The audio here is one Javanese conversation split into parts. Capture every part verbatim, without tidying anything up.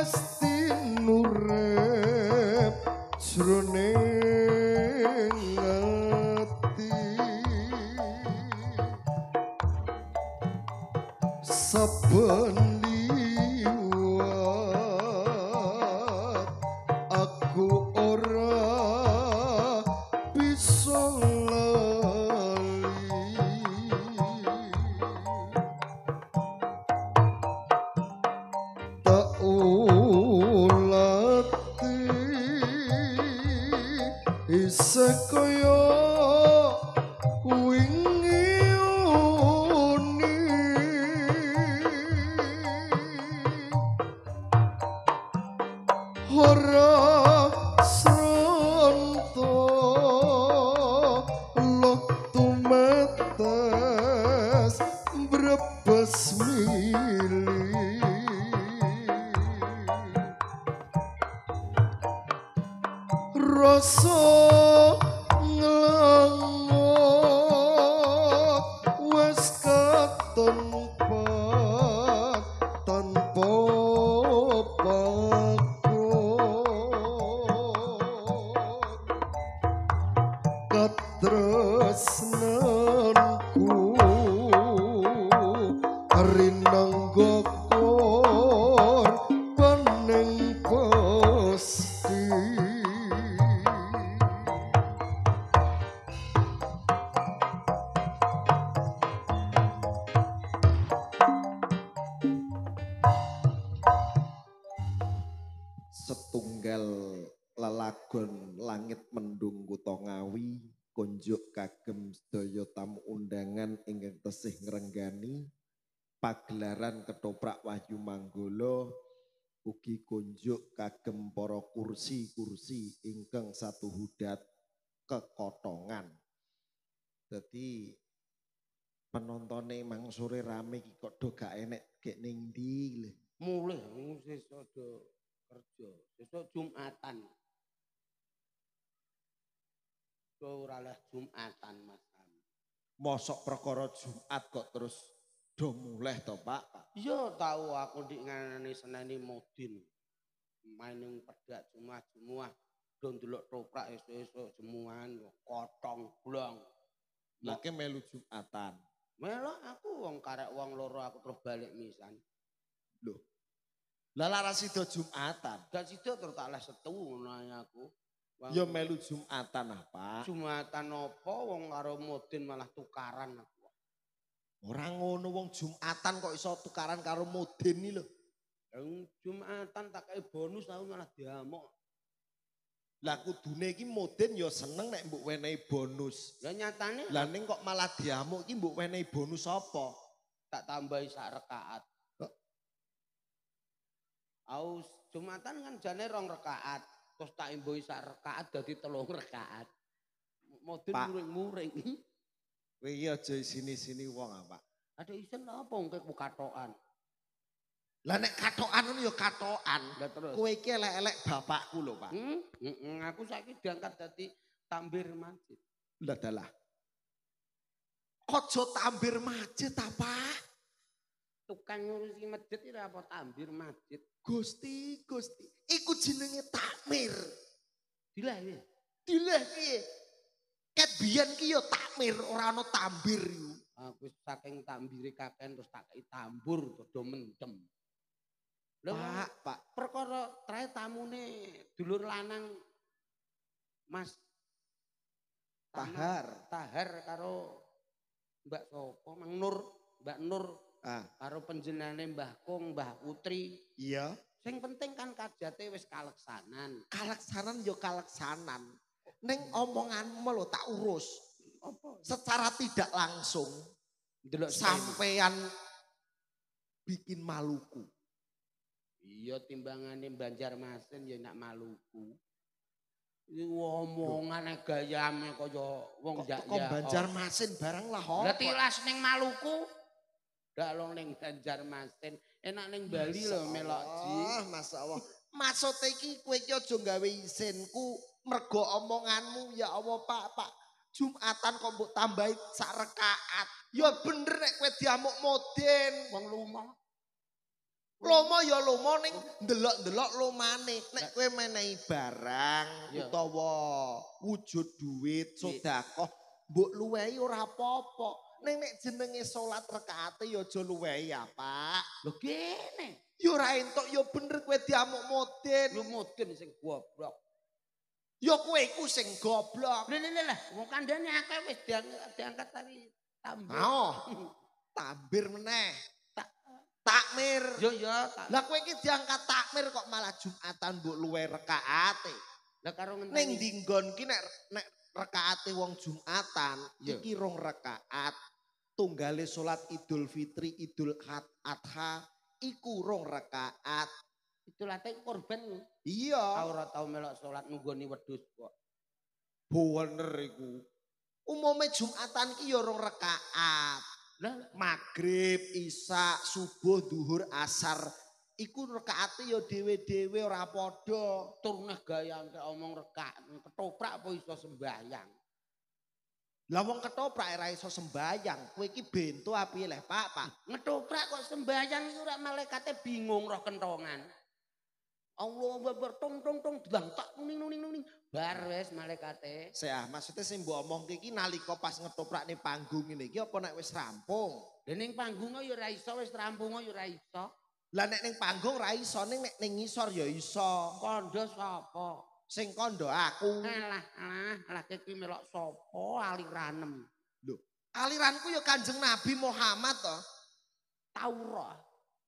mesti nurep jroning ati saben liwat aku ora bisa lali tak ulati isih kaya wingi uni ora sronto loktu metes brebes mili rasa nglangot wis katempat tanpa pakut katresnanku rinang gokor paning pasti setunggal lelagon langit mendung kuto ngawi konjuk kagem sedaya tamu undangan ingkang tesih ngrenggani pagelaran ketoprak Wahyu Manggala ugi konjuk kagem para kursi-kursi ingkang satu hudat kekotongan. Dadi penontone mang sore rame iki kok do gak enek gek ning ndi lho. Mulih sesuk do kerja, sesuk Jumatan. Do ora leh Jumatan Mas. Mosok perkara Jumat kok terus do mulih to Pak? Iya tahu aku ndik nganani seneni Modin. Main ning pedak Jumat-Jumat do ndelok toprak esuk-esuk jemuan kotong blong. Lah ke melu Jumatan. Melok aku wong karek wong loro aku terus balik misan. Loh. Lah laras sida Jumatan. Dan sida terus tak leh setu ngono aku. Ya melu Jumatan apa? Jumatan apa wong karo Modin malah tukaran aku. Ora ngono wong Jumatan kok iso tukaran karo Modin iki lho. Wong Jumatan tak kei bonus aku malah diamuk. Lah kudune iki Modin ya seneng nek mbok wenehi bonus. Lah nyatane lah ning kok malah diamuk iki mbok wenehi bonus apa? Tak tambahi sak rakaat. Aus Jumatan kan jane rong rakaat. Terus tak imbuhi sak rakaat dadi telung rakaat. Modin muring-muring. Kowe iki aja sini-sini wong apa? Ada isen apa wong kowe katokan. Lah nek katokan ngono ya katokan. Lah terus. Kowe iki elek-elek bapakku lho, Pak. Hmm? Heeh, aku saiki diangkat dadi tambir masjid. Lah dalah. Aja tambir masjid apa? Tukang ngurusi masjid iki apa tambir masjid. Gusti, Gusti. Iku jenenge takmir. Dilah ya. Dilah piye? Ket biyen ki ya takmir, ora ana tambir iku. Aku saking tambire kaken terus tak kei tambur do mendem. Lho Pak, Pak, perkara trae tamune dulur lanang Mas Tahar, Tahar karo Mbak Sopo, Mang Nur, Mbak Nur, ah, karo panjenengane Mbah Kong, Mbah Putri. iya. Sing penting kan kajate wis kaleksanan. Kaleksanan yo kaleksanan. Ning omonganmu lho tak urus. Apa? Secara tidak langsung Delok sampean bikin Maluku. Iya timbangane Banjarmasin ya nak Maluku. Iki omongan gayame kaya wong jak kok Banjarmasin barang lah apa? Lah tilas ning Maluku. Dalong ning Banjarmasin, enak ning Bali lho melok ji. Ah, masyaallah. Maksud iki kowe iki aja gawe isinku mergo omonganmu ya Allah Pak, Pak. Jumatan kok mbok tambahi sak rakaat. Ya bener nek kowe diamuk Modin. Wong lumah. Lomo ya lomo ning ndelok-ndelok lomane. Nek kowe menehi barang utawa wujud duit, sedekah, mbok luwehi ora apa-apa. Ning nek jenenge salat rakaate ya aja luwehi ya, Pak. Lho kene. Ya ora entuk ya bener kowe diamuk mudin. Lu mudin sing goblok. Ya kowe iku sing goblok. Lha lha lha wong kandhane akeh wis diangkat tadi tambir. Oh. Tambir meneh. Takmir. Yo yo. Lah kowe iki diangkat takmir kok malah Jumatan mbok luwe rakaate. Lah karo ngenteni. Ning dinggon ki nek nek rakaate wong Jumatan iki rong rakaat. Tunggale salat Idul Fitri, Idul Adha iku rong rakaat. Idul Adha korban. Iya. Ora tau melok salat nunggoni wedhus kok. Bener iku. Umume Jumatan ki ya rong rakaat. Maghrib, Isya, subuh, duhur, asar. Iku rakaate ya dhewe-dhewe ora padha. Tur neh gayane omong rekaat ketoprak apa iso sembayang. Lah wong ketoprak ora iso sembayang. Kowe iki bento api leh, Pak, Pak. Ngetoprak kok sembayang iku ora malaikate bingung roh kentongan. Allah Akbar tong tong tong dangtak nuning nuning nuning bar wis malaikate. Saya maksudnya sing mbok omongke iki nalika pas ngetoprak ning panggung ngene iki apa nek wis rampung? Lah ning panggung ya ora iso wis rampung ya ora iso. Lah nek ning panggung ora iso ning nek ning ngisor ya iso. Kandha sapa? Sing kandha aku. Alah alah alah iki melok sapa aliranem. Lho, aliranku ya Kanjeng Nabi Muhammad to. Taurat.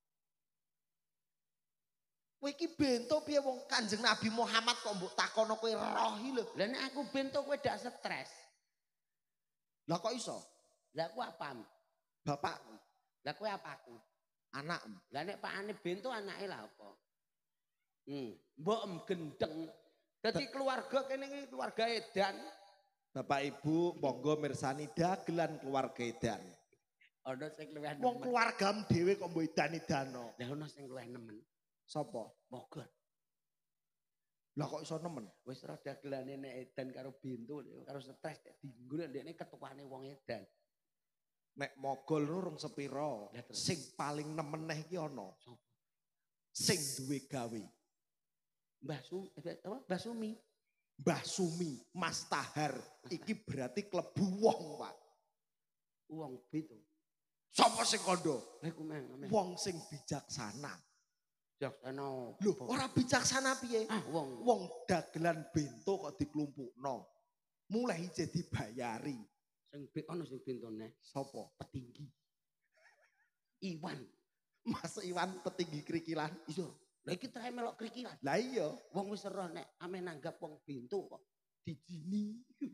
Kowe iki bento piye wong Kanjeng Nabi Muhammad kok mbok takono kowe roh iki lho. Lah nek aku bento kowe dak stres. Lah kok iso? Lah aku apa? Bapakku. Lah kowe apa aku? Anakmu. Lah nek pakane bento anake lah apa? Hmm, mbok em gendeng. Dadi keluarga kene iki keluarga edan. Bapak Ibu monggo mirsani dagelan keluarga edan. Ana sing luwih nemen. Wong keluargamu dhewe kok mbok edan-edano. Lah ana sing luwih nemen. Sapa? Mogot. Lah kok iso nemen? Wis ora dagelane nek edan karo bento karo stres dienggo ndekne ketuane wong edan. Nek mogol nurung sepiro. Sing paling nemen neh iki ana. Sing duwe gawe. Mbah Sumi, apa? Mbah Sumi. Mbah Sumi, Mas Tahar. Iki berarti klebu wong, Pak. Wong bento. Sapa sing kandha? Lha iku meng. Wong sing bijaksana. Bijaksana. Lho, ora bijaksana piye? Ah, wong. Wong dagelan bento kok diklumpukno. Mulai ije dibayari. Sing ana sing bentone. Sapa? Petinggi. Iwan. Mas Iwan petinggi krikilan. Iya. Lah iki trae melok krikilan. Lah iya. Wong wis ero nek ame nanggap wong bento kok dijini.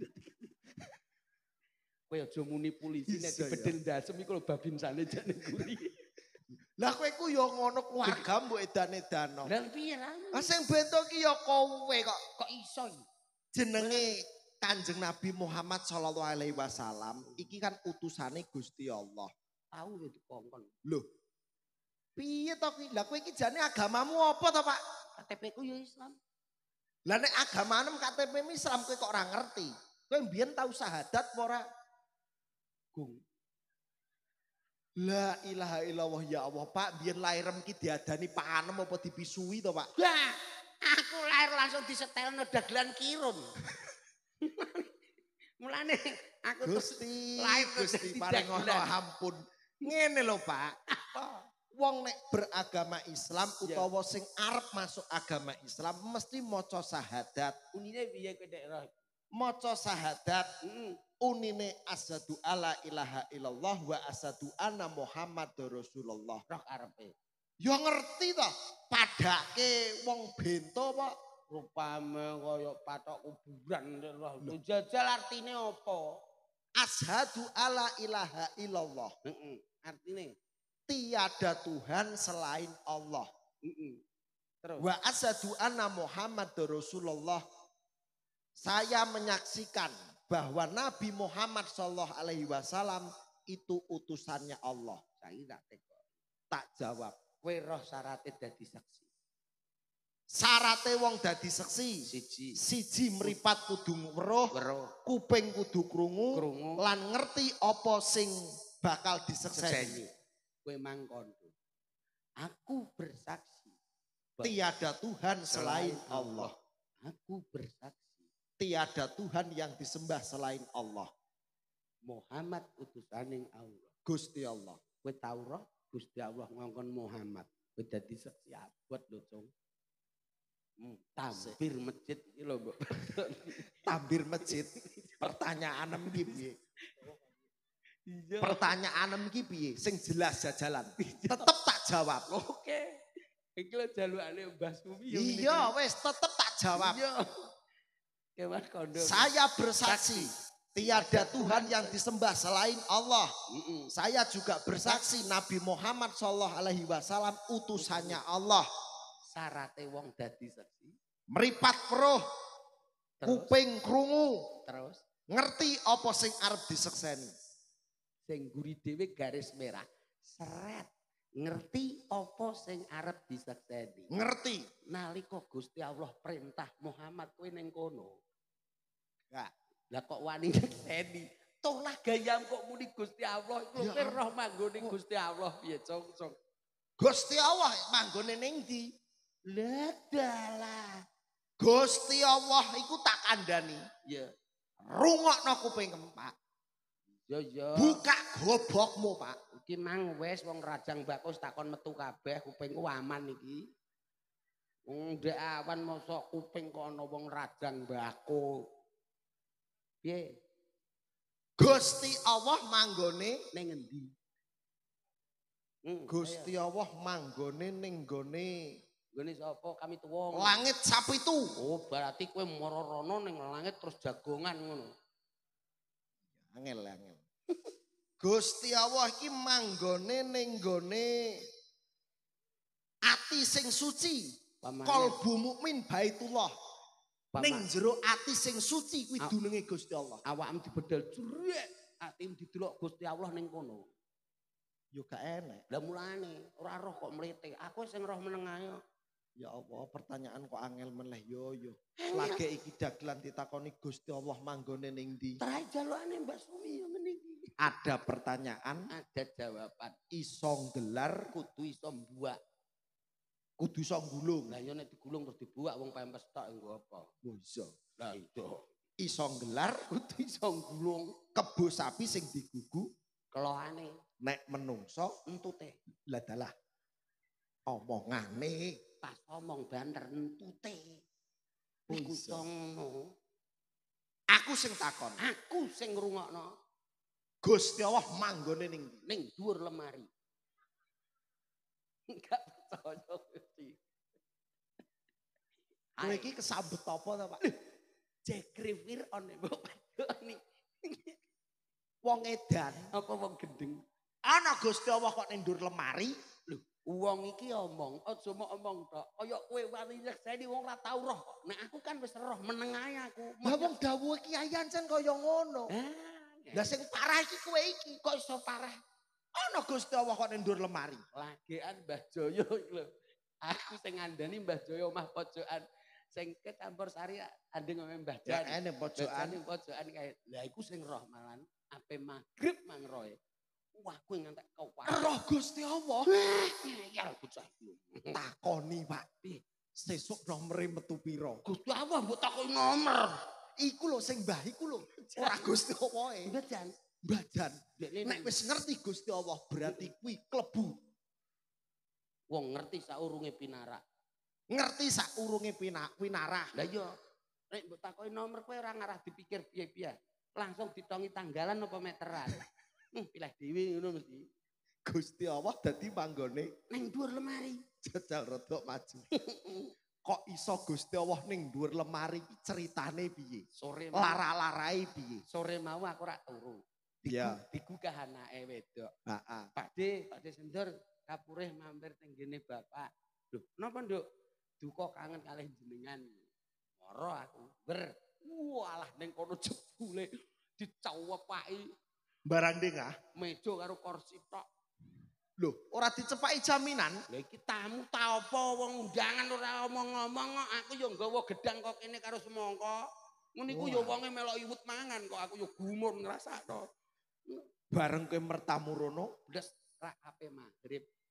Kowe aja muni polisi nek dibedel ndasem iku lho babinsane jane guri. Lah kowe ku ya ngono keluargamu mbok edan-edano. Lah piye lah? Ah sing bento ki ya kowe kok. Kok iso iki? Jenenge Kanjeng Nabi Muhammad sallallahu alaihi wasallam iki kan utusane Gusti Allah. Tahu ya dikongkon. Loh. Piye to ki? Lah kowe iki jane agamamu apa to, Pak? K T P ku ya Islam. Lah nek agamamu K T P-mu Islam kowe kok ora ngerti. Kowe mbiyen tau syahadat apa ora? Gung. La ilaha illallah ya Allah, Pak, biyen lairem ki diadani Pak Anem apa dipisui to, Pak? Lah, aku lahir langsung disetelno dagelan kirun. Mulane aku Gusti, lahir Gusti paring ngono ampun. Ngene lho, Pak. Wong nek beragama Islam utawa sing arep masuk agama Islam mesti maca syahadat. Unine piye kowe nek roh? Maca syahadat. Heeh. Unine asyhadu alla ilaha illallah wa asyhadu anna Muhammadar Rasulullah. Roh karepe. Ya ngerti to, padake wong bento apa? Rupame kaya patok kuburan roh. Jajal artine apa? Asyhadu alla ilaha illallah. Heeh. Artine tiada Tuhan selain Allah. Heeh. Terus Wa asyhadu anna Muhammadar Rasulullah. Saya menyaksikan bahwa Nabi Muhammad sallallahu alaihi wasallam itu utusannya Allah. Saya tak teko. Tak jawab. Kowe roh syaraté dadi saksi. Syaraté wong dadi saksi. Siji. Siji mripat kudu weruh, Weruh. kuping kudu krungu, Krungu. lan ngerti apa sing bakal disekseni. Kowe mangkon. Aku bersaksi. Tiada Tuhan selain Allah. Aku bersaksi. Tiada Tuhan yang disembah selain Allah. Muhammad utusaning Allah. Gusti Allah. Kowe tau roh Gusti Allah ngongkon Muhammad. Kowe dadi saksi abot lho, Cung. Hmm, tambir masjid iki lho, Mbok. Tambir masjid. Pertanyaan iki piye? Pertanyaan iki piye? Sing jelas jajalan. Tetep tak jawab. Oke. Iki lho jalukane Mbah Sumi. Iya, wis tetep tak jawab. Iya. Kemas kondo. Saya bersaksi. Tiada Tuhan yang disembah selain Allah. Mm-mm. Saya juga bersaksi Nabi Muhammad Shallallahu Alaihi Wasallam utusannya Allah. Sarate wong dadi saksi. Meripat weruh, kuping krungu, terus ngerti apa sing arep disekseni. Sing guri dhewe garis merah. Seret. Ngerti apa sing arep disekseni. Ngerti. Nalika Gusti Allah perintah Muhammad kowe ning kono. Enggak. Lah kok wani nyekseni. Toh lah gayam kok muni Gusti Allah. Kowe ya. Roh manggone Gusti Allah piye, Cong, Cong. Gusti Allah manggone ning ndi? Lah dalah. Gusti Allah iku tak kandhani. Ya. Rungokno kuping Pak. Ya ya. Buka gobokmu, Pak. Iki mang wis wong Rajang Bakus takon metu kabeh kupingku aman iki. Wong ndek awan mosok kuping kok ana wong Rajang Bakus. Piye? Gusti Allah manggone ning endi? Hmm, Gusti Allah manggone ning gone Gone sapa kami tuwa? Langit sapitu. Oh, berarti kowe mara rono ning langit terus jagongan ngono. Angel angel. Gusti Allah iki manggone ning gone ati sing suci. Qalbu mukmin baitullah. Ning jero ati sing suci kuwi dununge Gusti Allah. Awakmu dibedal jrek, atimu didelok Gusti Allah ning kono. Yo gak enek. Lah mulane ora roh kok mlete. Aku sing roh meneng ae. Ya Allah, pertanyaan kok angel meneh yo yo. Lagi iki dagelan ditakoni Gusti Allah manggone ning ndi? Trai jalukane Mbak Sumi yo ngene iki. Ada pertanyaan, ada jawaban. Iso gelar, kudu iso mbuak. Kudu iso gulung. Lah yo nek digulung terus dibuak wong pempes tok nggo apa? Oh iso. Lah iso. Iso gelar, kudu iso gulung. Kebo sapi sing digugu kelohane. Nek menungso entute. Lah dalah. Omongane pas omong banter entute. Iku ngono. Aku sing takon. Aku sing ngrungokno. Gusti Allah manggone ning ning dhuwur lemari. Enggak percaya Gusti. Kowe iki kesambet apa ta, Pak? Jekri Fir'aun mbok padoni. Wong edan apa wong gendeng? Ana Gusti Allah kok ning dhuwur lemari. Lho, wong iki omong, aja mok omong tok. Kaya kowe wani nyekseni wong ora tau roh kok. Nek aku kan wis roh meneng ae aku. Lah wong dawuh Kiai Ancen kaya ngono. Lah sing parah iki kowe iki kok iso parah. Ana Gusti Allah kok ning dhuwur lemari. Lagean Mbah Jaya iki lho. Aku sing ngandani Mbah Jaya omah pojokan. Sing ke Campur Sari andeng ngomong Mbah Jan. Ya ene pojokan ning pojokan kae. Lah iku sing roh malan ape magrib mang roe. Wah kowe ngantek kewat. Roh Gusti Allah. Ya bocah iki. Takoni Pak. Sesuk nomere metu pira? Gusti Allah mbok takoni nomor. Iku lho sing mbah iku lho. Ora Gusti Allah e. Mbah Jan. Mbah Jan. Nek wis ngerti Gusti Allah berarti kuwi klebu. Wong ngerti saurunge pinarak. Ngerti saurunge pinarah. Lah iya. Nek mbok takoni nomor kowe ora ngarah dipikir piye-piye. Langsung ditongi tanggalan apa meteran. Hmm, pilih dhewe ngono mesti. Gusti Allah dadi manggone ning dhuwur lemari. Jajal rodok maju. Kok iso Gusti Allah ning dhuwur lemari ceritane piye? Sore lara-larae piye? Sore mau aku ora turu. Iya, digugah anake wedok. Heeh. Pakde, Pakde Sendur kapurih mampir teng ngene Bapak. Lho, napa Nduk? Duka kangen kalih jenengan. Moro aku. Ber. Walah ning kono jebule dicawepaki. Barang dengah, meja karo kursi tok. Lho, ora dicepaki jaminan. Lah iki tamu ta apa wong undangan ora omong-omong kok aku yo nggawa gedang kok kene karo semangka. Ngono iku yo wonge melok iwut mangan kok aku yo gumun ngrasakno. Bareng kowe mertamu rono, blas rak ape magrib.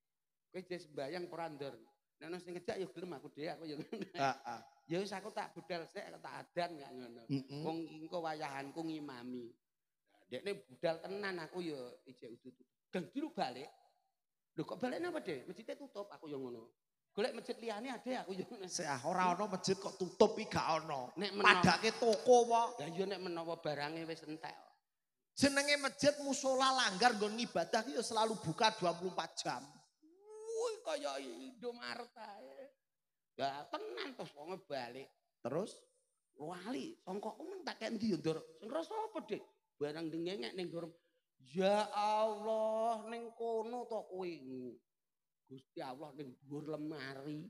Kowe jes sembayang ora ndur. Nek ana sing ngejak ya gelem aku dhewe aku ya ngono. Heeh. Ya wis aku tak budal sik aku tak adan gak ngono. Heeh. Wong engko wayahanku ngimami. Dekne budal tenan aku ya ijek udut. Gang diru balik. Lho kok balik napa, Dek? Masjidnya tutup aku ya ngono. Golek masjid liyane ade aku ya ngono. Sik ah ora ana masjid kok tutup iki gak ono. Nek menawa Padake toko apa? lah ya nek menawa barange wis entek. Jenenge masjid musala langgar nggon ngibadah ki ya selalu buka dua puluh empat jam. Wih kaya Indomaret ae. Ya tenan terus wong balik. Terus Wali, songkokku men tak kek ndi yo, Ndor? Sing rasa apa, Dik? Barang dengengek ning Ndor. Ya Allah, ning kono to kowe. Gusti Allah ning dhuwur lemari.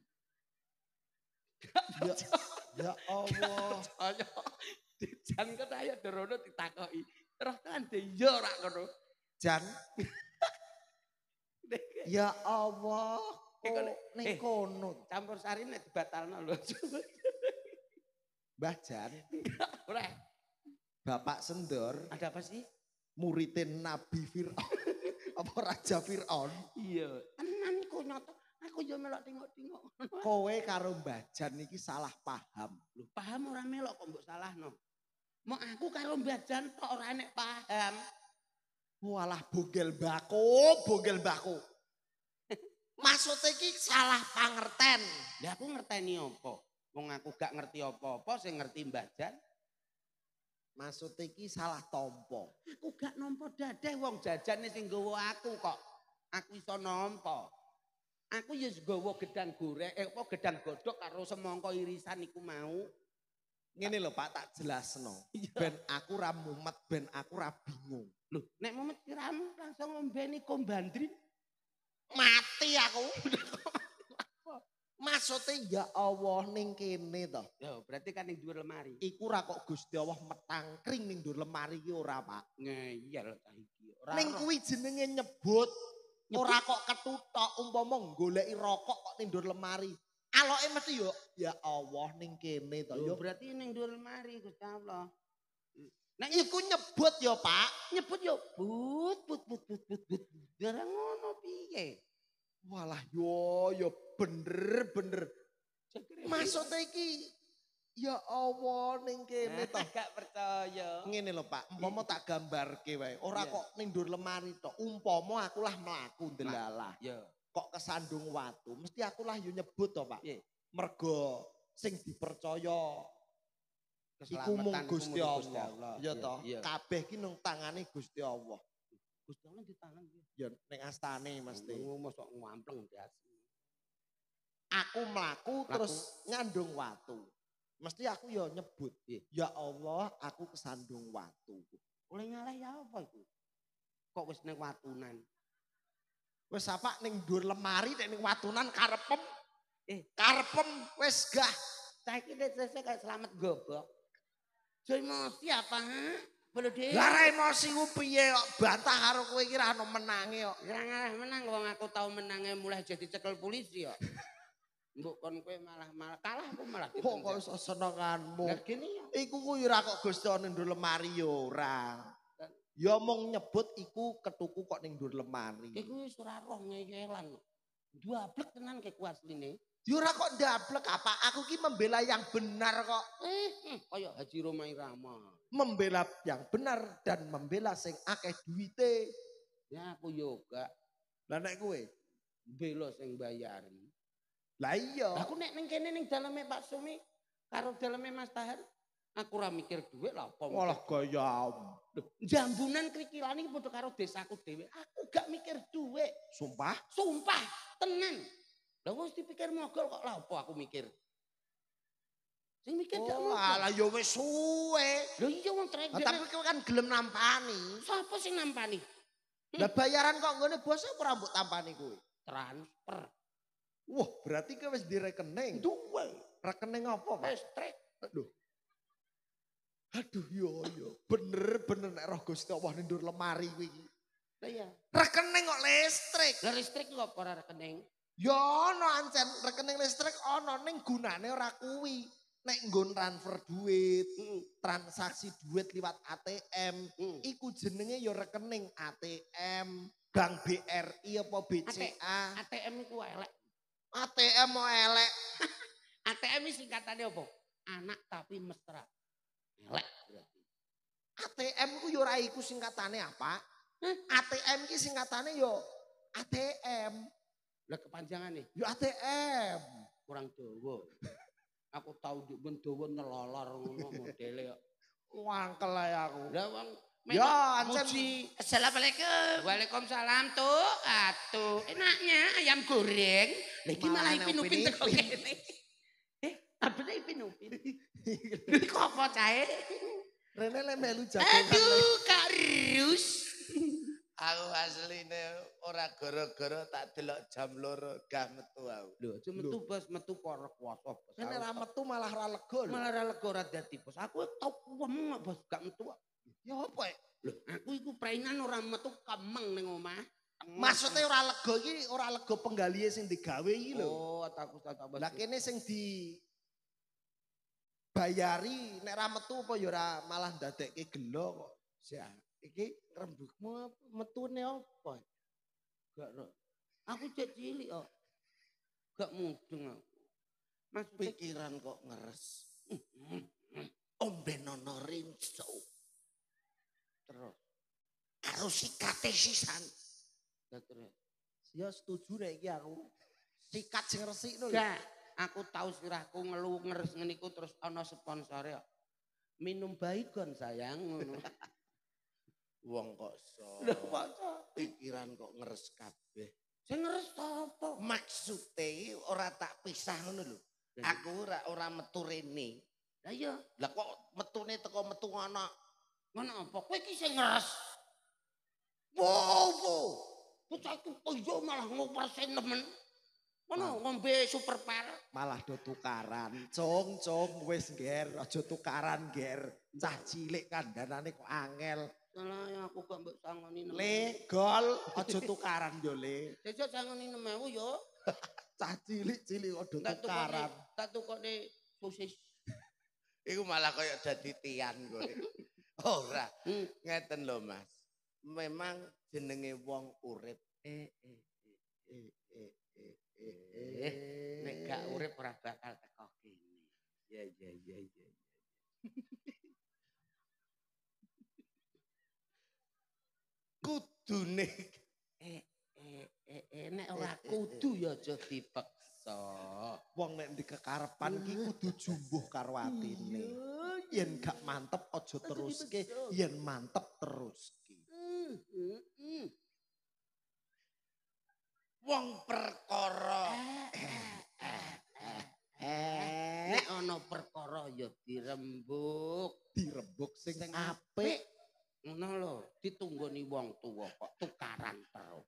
ya, ya Allah. Ayo dijan kok ayo Ndorono ditakoki. Terus kan yo ora ngono. Jan. Ya Allah. Kok ning eh, kono. Campur sari nek dibatalno lho. Mbah Jan. Ora. Bapak Sendor. Ada apa sih? Muridin Nabi Fir'aun. Apa Raja Fir'aun? Iya. Tenan kok nyoto. Aku yo melok tengok-tengok. Kowe karo Mbah Jan iki salah paham. Lho paham ora melok kok mbok salahno. Mau aku karo Mbah Jan tok ora nek paham. Walah bogel bako, bogel bako. Maksudnya iki salah pangerten. Lah aku ngerteni apa? Wong aku gak ngerti apa-apa, sing ngerti Mbah Jan. Maksudnya iki salah tompo. Aku gak nampa dadeh wong jajane sing nggawa aku kok. Aku iso nampa. Aku ya nggawa gedang goreng, eh apa gedang godhog karo semangka irisan iku mau. Ngene lho Pak, tak jelasno. Ben aku ra mumet, ben aku ra bingung. Lho, nek mumet kiramu langsung ngombeni kombandri. Mati aku. Maksudnya ya Allah ning kene to. Ya, berarti kan ning dhuwur lemari. Iku ra kok Gusti Allah metangkring ning dhuwur lemari iki ora, Pak. Ngeyel ta iki. Ora. Ning kuwi jenenge nyebut. Ora kok ketutok umpama goleki rokok kok ning dhuwur lemari. Aloke mesti yo ya Allah ning kene to. Yo berarti ning dhuwur lemari Gusti Allah. Nek iku nyebut yo, Pak. Nyebut yo but but but but but but. Darah ngono piye? Walah yo yo bener-bener. Maksudnya iki ya Allah ning kene to. Gak percaya. Ngene lho Pak, umpama tak gambarke wae. Ora Iya. kok ning dhuwur lemari tok. Umpama aku lah mlaku ndelalah. Ya. Kok kesandung watu, mesti aku lah yo nyebut to, Pak. Piye? Mergo sing dipercaya iku mung Gusti Allah. Ya toh, kabeh ki nang tangane Gusti Allah. Gusti Allah di tangan piye? Ya ning astane mesti. Oh, mosok ngampleng biasa. Aku mlaku terus ngandung watu. Mesti aku ya nyebut, ya Allah, aku kesandung watu. Oleh nyalah ya apa iku? Kok wis ning watunan? Wis apa ning dhuwur lemari nek ning watunan karepem. Eh, karepem wis gah. saiki nek sesek kayak selamat gobok. Jo emosi apa? Bolo dhewe. Lah emosi ku piye kok bantah karo kowe iki ra ono menange kok. Ora ngalah menang wong aku tau menange mulai jadi cekel polisi kok. Mbok kon kowe malah malah kalah aku malah. Kok kok iso senenganmu? Lah gini ya. Iku kuwi ora kok Gusti ning dhuwur lemari ya ora. Ya mung nyebut iku ketuku kok ning dhuwur lemari. Iku wis ora roh ngeyelan. Duablek tenan kek ku asline. Ya ora kok ndablek apa? Aku ki membela yang benar kok. Eh, kaya Haji Romai Rama. Membela yang benar dan membela sing akeh duwite. Ya aku yoga Lah nek kowe bela sing bayari. lah iya. Aku nek ning kene ning daleme Pak Sumi karo daleme Mas Tahir, aku ora mikir dhuwit lha apa. Walah gayam. Lho, jambunan krikilan iki padha karo desaku dhewe. Aku gak mikir dhuwit. Sumpah. Sumpah, tenan. Lah wis dipikir mogol kok lha apa aku mikir. Sing mikir gak Oh, mogol. alah ya wis suwe. Lho iya wong trek. Nah, tapi kowe kan gelem nampani. Sapa sing nampani? Lah bayaran kok nggone bos ora mbok tampani kowe. Transfer. Wah, berarti kowe wis di rekening. Duwe. Rekening apa, Pak? Listrik. Aduh. Aduh yo yo. Bener-bener nek roh Gusti Allah ning ndur lemari kuwi iki. Lah iya. Rekening kok listrik. Lah listrik kok ora rekening. Ya ono ancen rekening listrik ono ning gunane ora kuwi. Nek nggon transfer duit, transaksi duit liwat A T M, Hmm. iku jenenge ya rekening A T M. Bank B R I apa B C A? A T M iku elek. A T M mau elek. A T M iki singkatane apa? Anak tapi mesra. Elek berarti. A T M ku yo ora iku singkatane apa? Hah? A T M ki singkatane yo A T M. Lah kepanjangane Yo A T M. kurang dawa. Aku tau njuk ben dawa nelolor ngono modele kok. Wangkel ae aku. Lah wong Ya, ancen muji. Assalamualaikum. Waalaikumsalam, Tuk. Atuh, enaknya ayam goreng. Lah iki malah Malah ipin-upin teko upin-ipin. kene. Eh, abene ipin-upin. Iku apa cae? Rene le melu jagongan. Aduh, Kak Rus. Aku asline ora gara-gara tak delok jam loro gak metu aku. Lho, aja metu bos, metu karo kuasa bos. Rene ra metu malah ra lega lho. Malah ra lega ora dadi bos. Aku tau kuwem bos gak metu. Ya apa ya? Lho, aku iku prainan ora metu kemeng ning omah. Maksudnya ora lega iki ora lega penggalihe sing digawe iki lho. Oh, aku tak tak Lah kene sing di bayari nek ra metu apa ya ora malah ndadekke gelo kok. Sia, iki rembugmu apa? Metune apa? Gak ro. Aku cek cilik kok. Gak mudeng aku. Mas Pikiran kok ngeres. Ombenono rinso. terus. Karo sikate sisan. Gak terus. Ya setuju nek iki aku. Sikat sing resikno lho. Gak, aku tahu sirahku ngelu ngeres ngeniku terus ana sponsore kok. Minum baygon sayang ngono. Wong kok so. Lho, kok Pikiran kok ngeres kabeh. sing ngeres apa? Maksude ora tak pisah ngono lho. Aku ora ora metu rene. Lah iya, Lah kok metune teko metu ana. ngono apa? Kowe iki sing ngeres. Wow, wow. Bocah iku koyo malah ngopersen nemen. Ngono ngombe super pel. Malah do tukaran. Cung, cung wis ngger, aja tukaran ngger. Cah cilik kandhanane kok angel. Salah ya aku gak mbok sangoni. Le gol aja tukaran yo le. Sesuk sangoni enam ewu yo. Cah cilik-cilik kok do Tak tukone, tukaran. tak tukone sosis. Iku malah koyo dadi tian kowe. Ora, Hmm. ngeten lho Mas. Memang jenenge wong urip. Eh, eh, Eh, eh, eh, eh, eh. Nek gak urip ora bakal teko kene. Ya ya ya ya. Kudune Eh, eh, eh, eh, nek ora kudu ya aja dipeksa. Wong nek di kekarepan ki kudu jumbuh karo atine. Yen gak mantep aja teruske, yen mantep teruske. Hmm, hmm, hmm. wong perkara Eh, nek ana perkara ya dirembuk. Dirembuk sing Sing apik. Ngono lho, ditunggoni wong tuwa kok tukaran terus.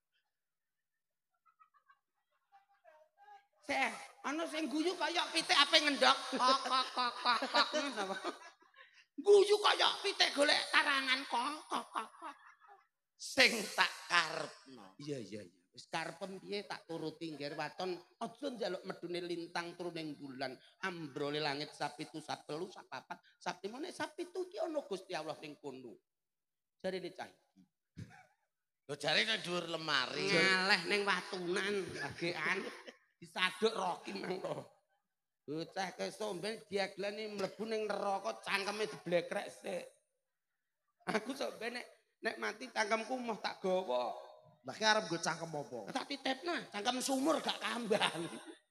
Seh, ana sing guyu kaya pitik ape ngendok. Kok kok kok kok kok ngono. Guyu kaya pitik golek karangan kok kok kok. kok. sing tak karepno. Iya iya iya. Wis karepem piye tak turuti ngger waton aja njaluk medune lintang turu ning bulan ambrole langit sapitu sapelu sapapat saplimane sapitu ki ana Gusti Allah ning kono. Jarine cah iki. Lho jare nang dhuwur lemari. Ngaleh ning watunan bagean disaduk roki mangko. Bocah kesomben diaglani mlebu ning neraka cangkeme diblekrek sik. Aku sok ben nek nek mati cangkemku moh tak gawa. Lah ki arep nggo cangkem apa? Tak titipna, cangkem sumur gak kambang.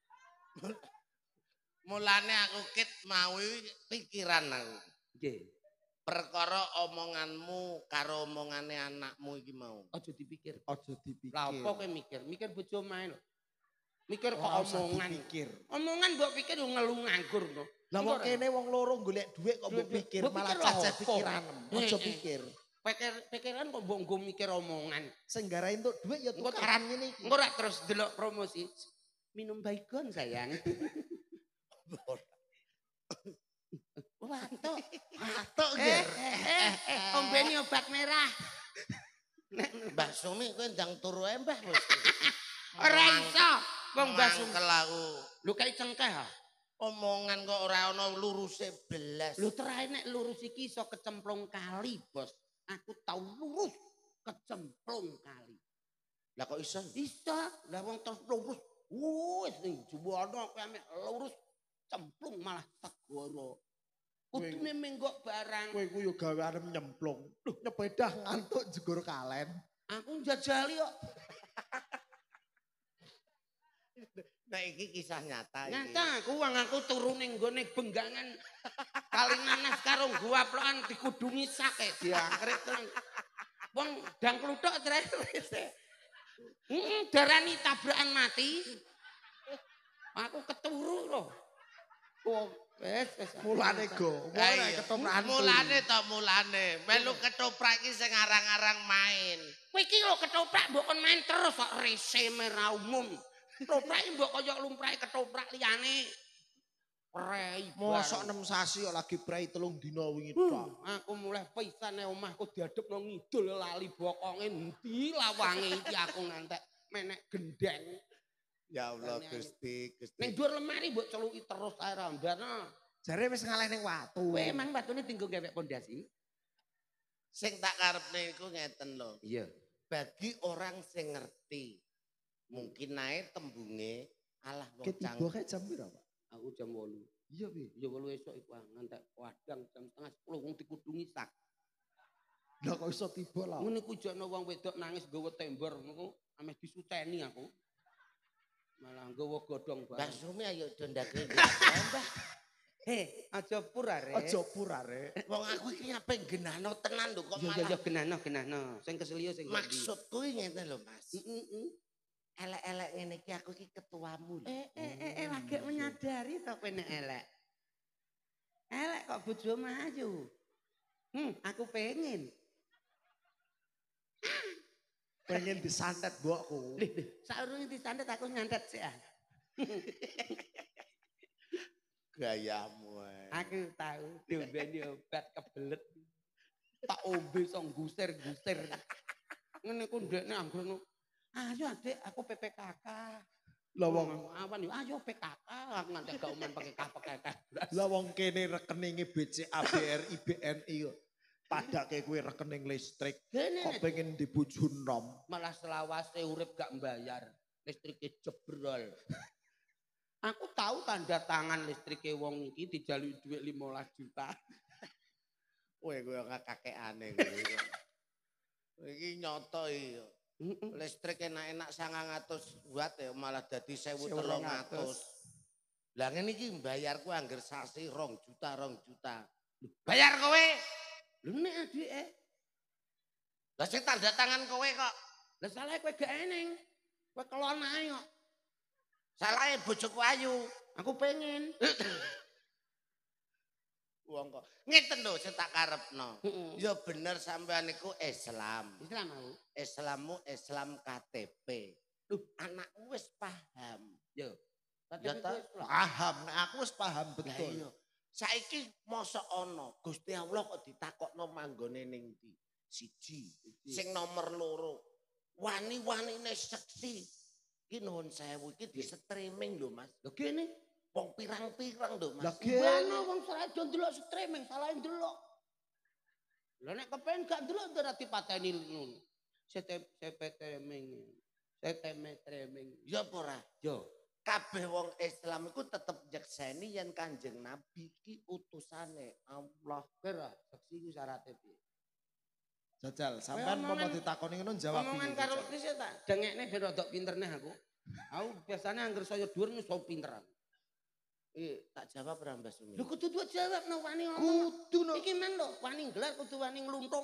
Mulane aku kit mau pikiran aku. Nggih. Perkara omonganmu karo omongane anakmu iki mau. Aja dipikir. Aja dipikir. Lah apa kowe mikir? Mikir bojo mae lho. Mikir kok Ora usah omongan. dipikir. Omongan mbok pikir yo ngelu nganggur to. Lah wong kene wong loro golek dhuwit kok mbok Duit- pikir mbok malah pikir cacah apa? pikiranem. Eh, Aja eh. pikir. Pikir pikiran kok mbok nggo mikir omongan. Sing garai entuk dhuwit ya Engko tukaran ngene iki. Engko ora terus delok promosi. Minum baygon sayang. Watuk. Atok Eh, ger. eh, eh, ombeni obat merah. Mbah Sumi kowe ndang turu ae Mbah bos. Ora iso. Wong basu. Mangkel aku. Lho kae cengkeh ha. Omongan kok ora ana luruse belas. Lho terae nek lurus iki iso kecemplung kali, Bos. Aku tau lurus kecemplung kali. Lah kok iso? Iso. Lah wong terus lurus. Wis ning juwono kowe ame lurus cemplung malah segara. Kudune menggok barang. Kowe ku yo gawe arep nyemplung. Duh, nyepedah ngantuk jegur kalen. Aku njajali kok. Nah iki kisah nyata iki. Nyata aku wong aku turu ning nggone benggangan Kali Nanas karo gua plokan dikudungi sake diangkrek terus. Wong dang kluthuk terus. Heeh, darani tabrakan mati. Aku keturu lho. Oh, wes wes. Mulane go, mulane ketoprak. Mulane to mulane. Melu ketoprak iki sing arang-arang main. Kowe iki lho ketoprak mbok kon main terus kok rese merah umum. Ketoprak mbok kaya lumrahe ketoprak liyane. Prei. Mosok enam sasi kok lagi prei telung dina wingi Hmm, tok. aku mulai pisane omahku diadepno ngidul lali bokonge endi lawange iki aku ngantek menek gendeng. Ya Allah Gusti, Gusti. Ning dhuwur lemari mbok celuki terus ae rambana. Jare wis ngalih ning watu. Kowe emang watune tinggo gawe pondasi? Sing tak karepne iku ngeten lho. Iya. Bagi orang sing ngerti, mungkin nae tembunge alah wong Ketiba cang. kae jam pira, Pak? Aku jam wolu. Iya, Pi. Ya wolu esuk iku ngantek wadang jam setengah sepuluh wong dikudungi sak. Lah kok iso tiba lah. Ngene ku jono wong wedok nangis nggawa tembor ngono ameh disuteni aku. Malah nggawa godhong Mbah bareng. Sumi ayo do ndake Mbah. Heh, aja pura rek. Aja pura rek. Wong aku iki ngape genahno tenan lho kok Ya ya ya malah. genahno genahno. Sing keselio sing Maksudku iki ngene lho Mas. heeh. Elek-elek ngene iki aku iki ketuamu lho. Eh eh eh eh lagi menyadari to kowe nek elek. Elek kok bojo maju. Hmm, aku pengen. Pengen disantet mbokku. Lih, lih, saurunge disantet aku nyantet sih. ah. Gayamu ae. Aku tahu diombeni obat kebelet. Tak ombe song gusir-gusir. Ngene ku ndekne anggere ngono. Ayo Adik, aku P P K K. Lah wong awan yo ayo P K K aku nganti gak uman pakai K P K. lah wong kene rekeninge B C A B R I B N I kok. Padake kuwi rekening listrik. Gene Kok pengen dibojo nom. malah selawase urip gak mbayar. Listrike jebrol. Aku tahu tanda tangan listrike wong iki dijalui dhuwit lima belas juta. Kowe kowe kakekane kowe. Iki nyoto iki. Listrik enak-enak sangang atus watt ya malah dadi sewu telung atus. Lah ngene iki mbayarku angger sasi rong juta rong juta. Bayar kowe. Lho nek adike, Lah sing tanda tangan kowe kok. lah salah kowe gak eneng. Kowe kelon ae kok. Salahe bojoku ayu. Aku pengen. Wong kok ngeten lho sing tak karepno. Heeh. Ya bener sampean iku Islam. Islam aku. Islammu Islam K T P. Loh, anakmu wis paham. Yo. Ya ta? Paham, nek aku wis paham Lah betul. iya. Saiki mosok ana Gusti Allah kok ditakokno manggone ning ndi? Siji. Sing nomor loro. Wani-wanine seksi. Iki nuwun sewu iki di streaming lho Mas. Lho kene, Wong pirang-pirang lho Mas. Lah kene bano wong seraja ndelok streaming, salah ndelok. Lah nek kepen gak ndelok ora dipateni ngono. Setem streaming. Setem streaming. Ya apa ora? Yo. Kabeh wong Islam iku tetep nyekseni yen Kanjeng Nabi iki utusane Allah. Kira saksi ku syaratnya piye? Jajal, sampean mau omongan- ditakoni ngono jawab Omongan piye, karo Jajal? wis ya tak dengekne ben rodok pinterne aku. Aku biasanya angger saya dhuwur iso pinter. Eh, tak jawab ora Mbah Sumi. Lho kudu duwe jawab no wani ngomong. Kudu no. Iki men lho wani gelar kudu wani ngluntung.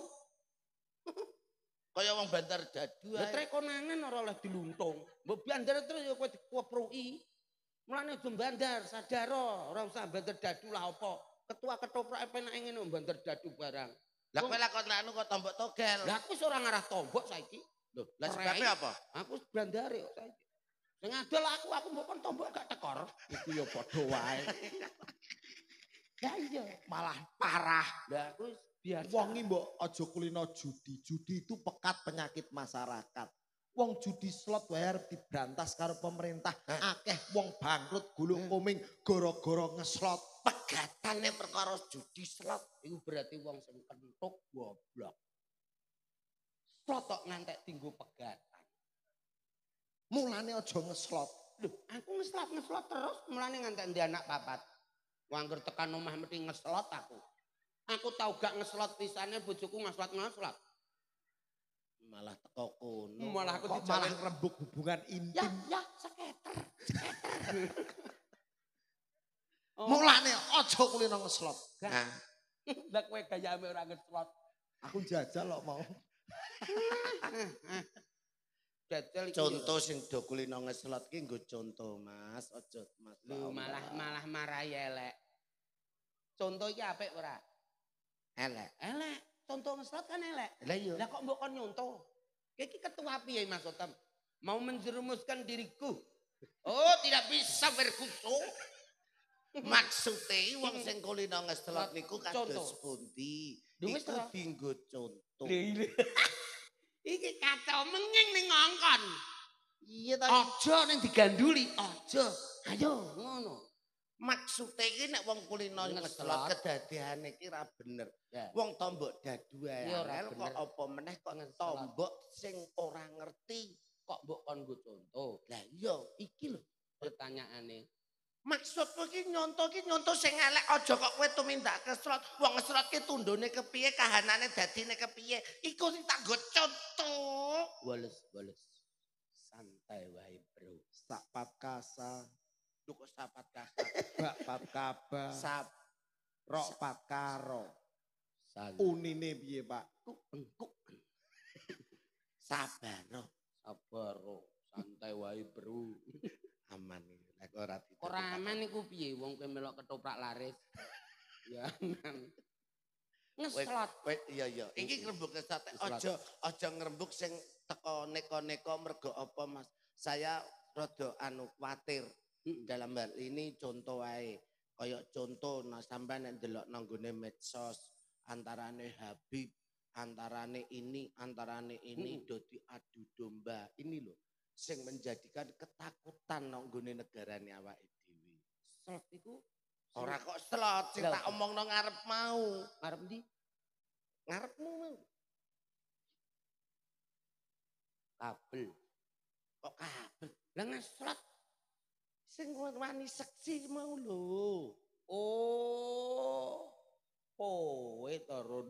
Kaya wong Bantar Dadu Lah ae. trek konangan ora oleh diluntung. Mbok bandar terus ya kowe dikopruki. Mulane aja bandar, sadar ora usah bandar dadu lah apa. Ketua ketoprak penake ngene bandar dadu barang. Lah kowe lakon anu kok tombok togel. Lah aku wis ora ngarah tombok saiki. Lho, lah sebabnya apa? Aku wis bandare kok saiki. Sing adol aku aku mbok kon tombok gak tekor. Iku ya padha wae. Lah iya. Malah parah. Lah aku wis biasa. Wong iki mbok aja kulino judi. Judi itu pekat penyakit masyarakat. Wong judi slot wae arep diberantas karo pemerintah. Akeh wong bangkrut gulung koming gara-gara ngeslot. Pegatane perkara judi slot. Iku berarti wong sing kentuk goblok. Slot tok ngantek tinggo pegatan. Mulane aja ngeslot. Lho, aku ngeslot-ngeslot terus mulane ngantek ndi anak papat. Wangger tekan omah mesti ngeslot aku. Aku tau gak ngeslot pisane bojoku ngeslot-ngeslot. Malah teko kono. Malah aku Kok dijamin malah rembug hubungan ya intim. ya seketer. Oh. Mulane aja kulino ngeslot. Nah, Lah kowe gayame ora ngeslot. Aku jajal kok mau. Jajal iki. contoh sing do kulino ngeslot ki nggo contoh Mas, aja Mas. Lho malah malah marahi elek. Contoh iki apik ora? elek. Elek. Contoh ngeslot kan elek. Lah iya. Lah kok mbok kon nyontoh? Iki ketua piye Mas Otam? Mau menjerumuskan diriku. Oh, tidak bisa berkuso. Maksude wong sing kulino ngeslot niku kados Contoh. pundi? Lho, wis Iku ora. dienggo contoh. Iki kacau menging ning ngongkon. Iya ta. Aja ning diganduli, aja. Ayo ngono. Maksude iki nek wong kulino Ngeslot. ngeslot kedadeane iki ra bener. Ya. Wong tombok dadu ae Iya, ora angel, bener. kok apa meneh kok Ngeslot. tombok sing ora ngerti. Kok mbok kon nggo contoh? Lah iya, Iki lho pertanyaane. maksudku iki nyonto iki nyonto sing elek aja kok kowe tumindak keslot. Wong ngeslot ki tundone kepiye, kahanane dadine kepiye. Iku sing tak nggo contoh. Woles, woles. Santai wae, Bro. Sak pat kasa, Lho kok sapat kasar. bak pat kaba, Sap rok pat karo. Santai. Unine piye, Pak? Engkuk. sabar. Sabar, oh. Santai wae, Bro. Aman iki. Lek ora ditutup. Ora aman iku piye wong kowe melok ketoprak laris. Ya aman. Ngeslot. Wait, iya iya. Iki ngrembug sate. Aja aja ngrembug sing teko neko-neko mergo apa Mas. Saya rada anu kuwatir dalam hal ini contoh wae. Kaya contoh nah sampean nek ndelok nang gone medsos antarane Habib, antarane ini, antarane ini do diadu domba. Ini loh sing menjadikan ketakutan nang gone negarane awake dhewe. Slot iku Ora kok slot sing Lha, tak omongno ngarep mau. ngarep ndi? Ngarepmu mau. Kabel. Kok kabel? Lah ngeslot. Sing wani seksi mau lho. Oh. Kowe turun.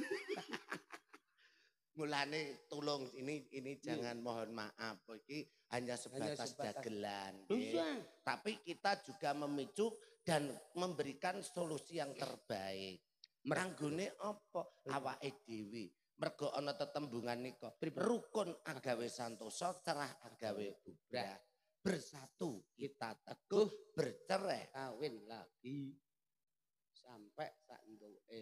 Mulane tolong ini ini jangan mohon maaf. Iki hanya sebatas sebatas- dagelan. nggih. Iya. Tapi kita juga memicu dan memberikan solusi yang terbaik. Meranggone apa? Awake dhewe. Mergo ana tetembungan nika. Rukun agawe santosa, cerah agawe bubrah. Bersatu kita teguh, bercerai. Kawin lagi. Sampai sak entuke.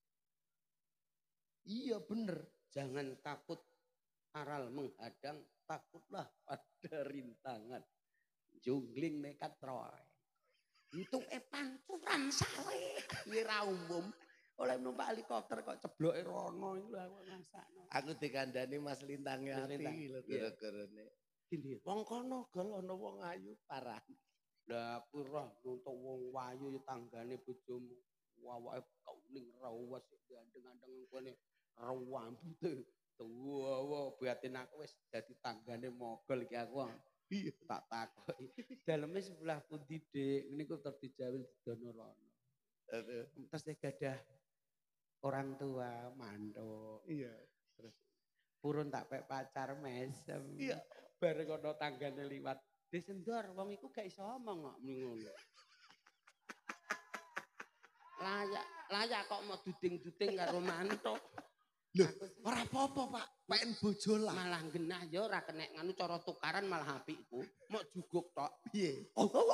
Iya bener. Jangan takut aral menghadang, takutlah pada rintangan. Jungling nekat roy. Untung e pancuran sale. Iki ra umum. Oleh numpak helikopter kok cebloke rono iku aku ngrasakno. Aku dikandani Mas Lintang Mas ati Lintang, lho iya. gara-garane. Gini. Wong kono gol ana wong ayu parah. Lah aku roh nuntuk wong wayu ya tanggane bojomu. Awake kauning rawas gandeng-gandeng kene rambute. Tuwa batin aku wis dadi tanggane mogol iki aku. Iya tak takoki. Daleme sebelah pundi, Dik? Niku terus dijawil didono rono. Terus dia gadah orang tua mantuk. Iya. Terus purun tak pek pacar mesem. Iya. Bareng ana tanggane liwat. Desendor wong iku gak iso omong kok muni ngono. Layak layak kok mau duding-duding karo mantuk. Loh, ora apa-apa, Pak. Pengen bojo lah. Malah genah ya ora kenek nganu cara tukaran malah apikku. Mok juguk tok. Piye?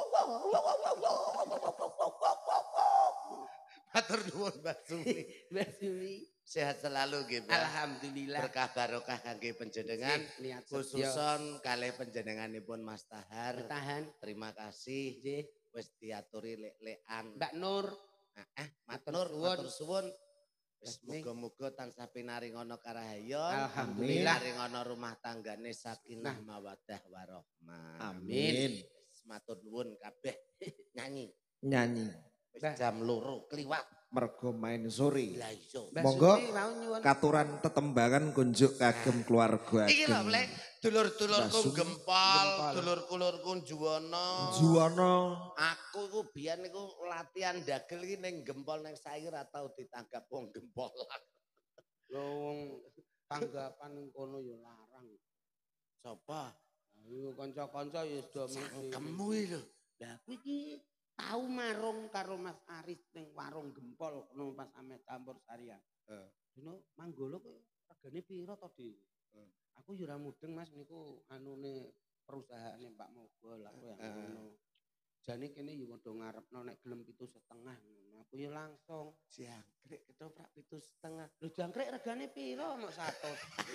Matur nuwun Mbak Sumi. Mbak Sumi. Sehat selalu nggih, Mbak. Alhamdulillah. Berkah barokah kangge panjenengan. Nggih, niat sedya. Khususon kalih panjenenganipun Mas Tahar. Bertahan. Terima kasih Nggih. wis diaturi lek-lekan. Mbak Nur. Eh, Matur matur suwun. matur suwun. Wis Nggih. muga-muga tansah pinaringono karahayon. Alhamdulillah. Pinaringono rumah tanggane sakinah mawaddah warahmah. Amin. Wis matur nuwun kabeh nyanyi. Nyanyi. Wis jam loro kliwat. Mergo main sore. Lah iya. Mbak Monggo. Sumi mau nyuwun. Katuran tetembangan kunjuk kagem keluarga Iki lho, ageng. Lek. dulur-dulurku gempol, dulur-dulurku juwana. Juwana. Aku iku biyen iku latihan dagel iki ning gempol ning saiki ora tau ditanggap wong gempol. Lho wong tanggapan ning kono ya larang. Sapa? Ayo kanca-kanca ya sudah Cangkemmu iki lho. Lah aku iki tau marung karo Mas Aris ning warung gempol kono pas ame campur sarian. Heeh. Dino manggolo kok regane piro to, Dik? Aku yo ora mudeng Mas niku anune perusahaane Pak Mogol aku yang ngono. Jane kene yo padha ngarepno nek gelem pitu setengah ngono. Aku yo langsung jangkrik ketoprak pitu setengah. Lho jangkrik regane piro mok seratus.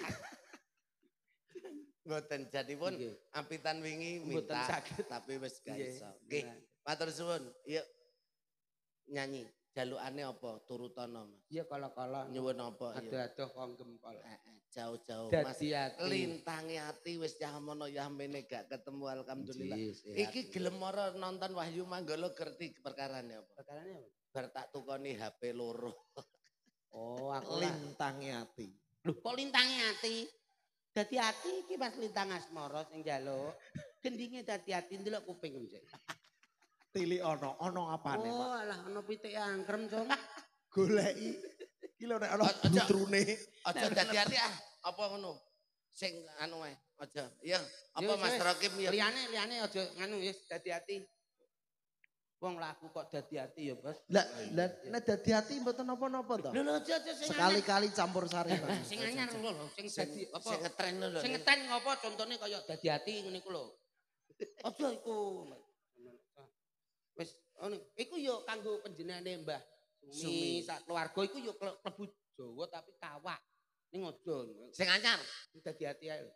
Mboten jadipun ampitan wingi minta tapi wis gak iso. Nggih, matur suwun. Yuk nyanyi. Jalukane apa? Turutana, Mas. Iya kala-kala nyuwun apa? Adoh-adoh kong gempol. Heeh, jauh-jauh Mas. Lintangi ati wis yah mono yah mene gak ketemu alhamdulillah. Iki gelem ora nonton Wahyu Manggala gerti perkarane apa? Perkarane apa? Bar tak tukoni H P loro. Oh, aku lintangi ati. Lho kok lintangi ati? Dadi ati iki pas lintang asmara sing njaluk. Gendinge dadi ati ndelok kuping mjek. Tili ono, ono apane, Pak? Oh, alah ono pitik angkrem, Cung. Goleki. Iki lho nek ono butrune. Aja dadi ati ah, apa ngono? Sing anu ae, aja. Iya, apa Mas Rokim ya? Liyane liyane aja nganu wis dadi ati. Wong laku kok dadi ati ya, Bos. Lah, lah nek dadi ati mboten napa-napa to. Lho lho aja aja sing sekali-kali campur sari. Sing anyar lho, sing dadi apa? Sing ngetren lho. Sing ngetren ngopo contone kaya dadi ati ngene iku lho. Aja iku. Wis ngono. Iku yo kanggo panjenengane Mbah Sumi sak keluarga iku yo klebu Jawa tapi kawak. Ning aja. Sing anyar dadi ati ae.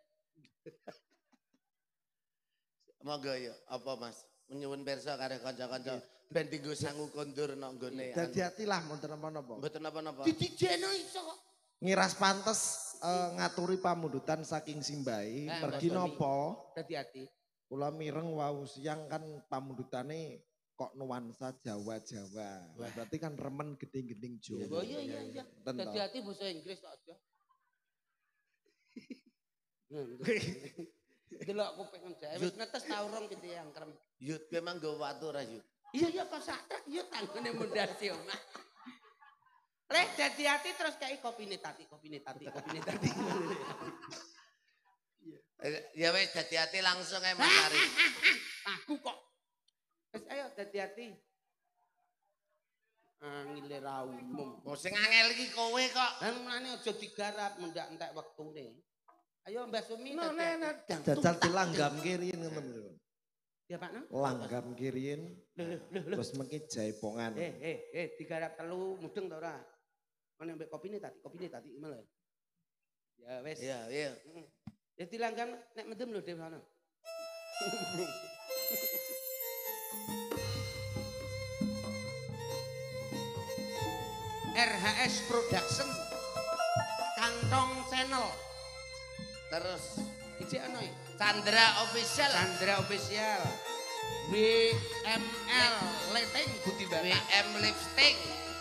Monggo yo, apa Mas? Menyuwun pirsa karo kanca-kanca ben dienggo sangu kondur nang nggone. Dadi ati lah mboten napa-napa. Mboten napa-napa. Didijeno iso kok. Ngiras pantes uh, ngaturi pamundutan saking simbahi, eh, pergi napa? Dadi ati. Kula mireng wau siang kan pamundutane kok nuansa Jawa-Jawa. Berarti kan remen geding-geding Jawa. Oh iya iya iya. Dadi ati basa Inggris kok aja. Delok kuping njake wis netes ta urung pitik angkrem. Yut memang nggo watu ra Yut. Iya iya kok sakrak yut tanggone mundasi omah. Leh dadi ati terus kei kopine tati, kopine tati, kopine tati. Ya wis dadi ati langsung ae Mas Ari. Aku kok. Wis ayo dadi ati. Angile ra umum. Oh sing angel iki kowe kok. Lah mulane aja digarap mendak entek wektune. Ayo Mbah Sumi no, dadi. Jajal dilanggam kiriin ngoten lho. Ya Pak No. Langgam kiriin. Terus mengki jaipongan. Eh eh eh digarap telu mudeng ta ora? Ana mbek kopine tadi, kopine tadi malah. Ya wis. Iya, iya. Ya dilanggam nek mendem lho Dew ana. R H S Production Kantong Channel. Terus iki ana ya? Chandra Official. Chandra Official. W M L Lighting Budi Bapak. W M Lipstick.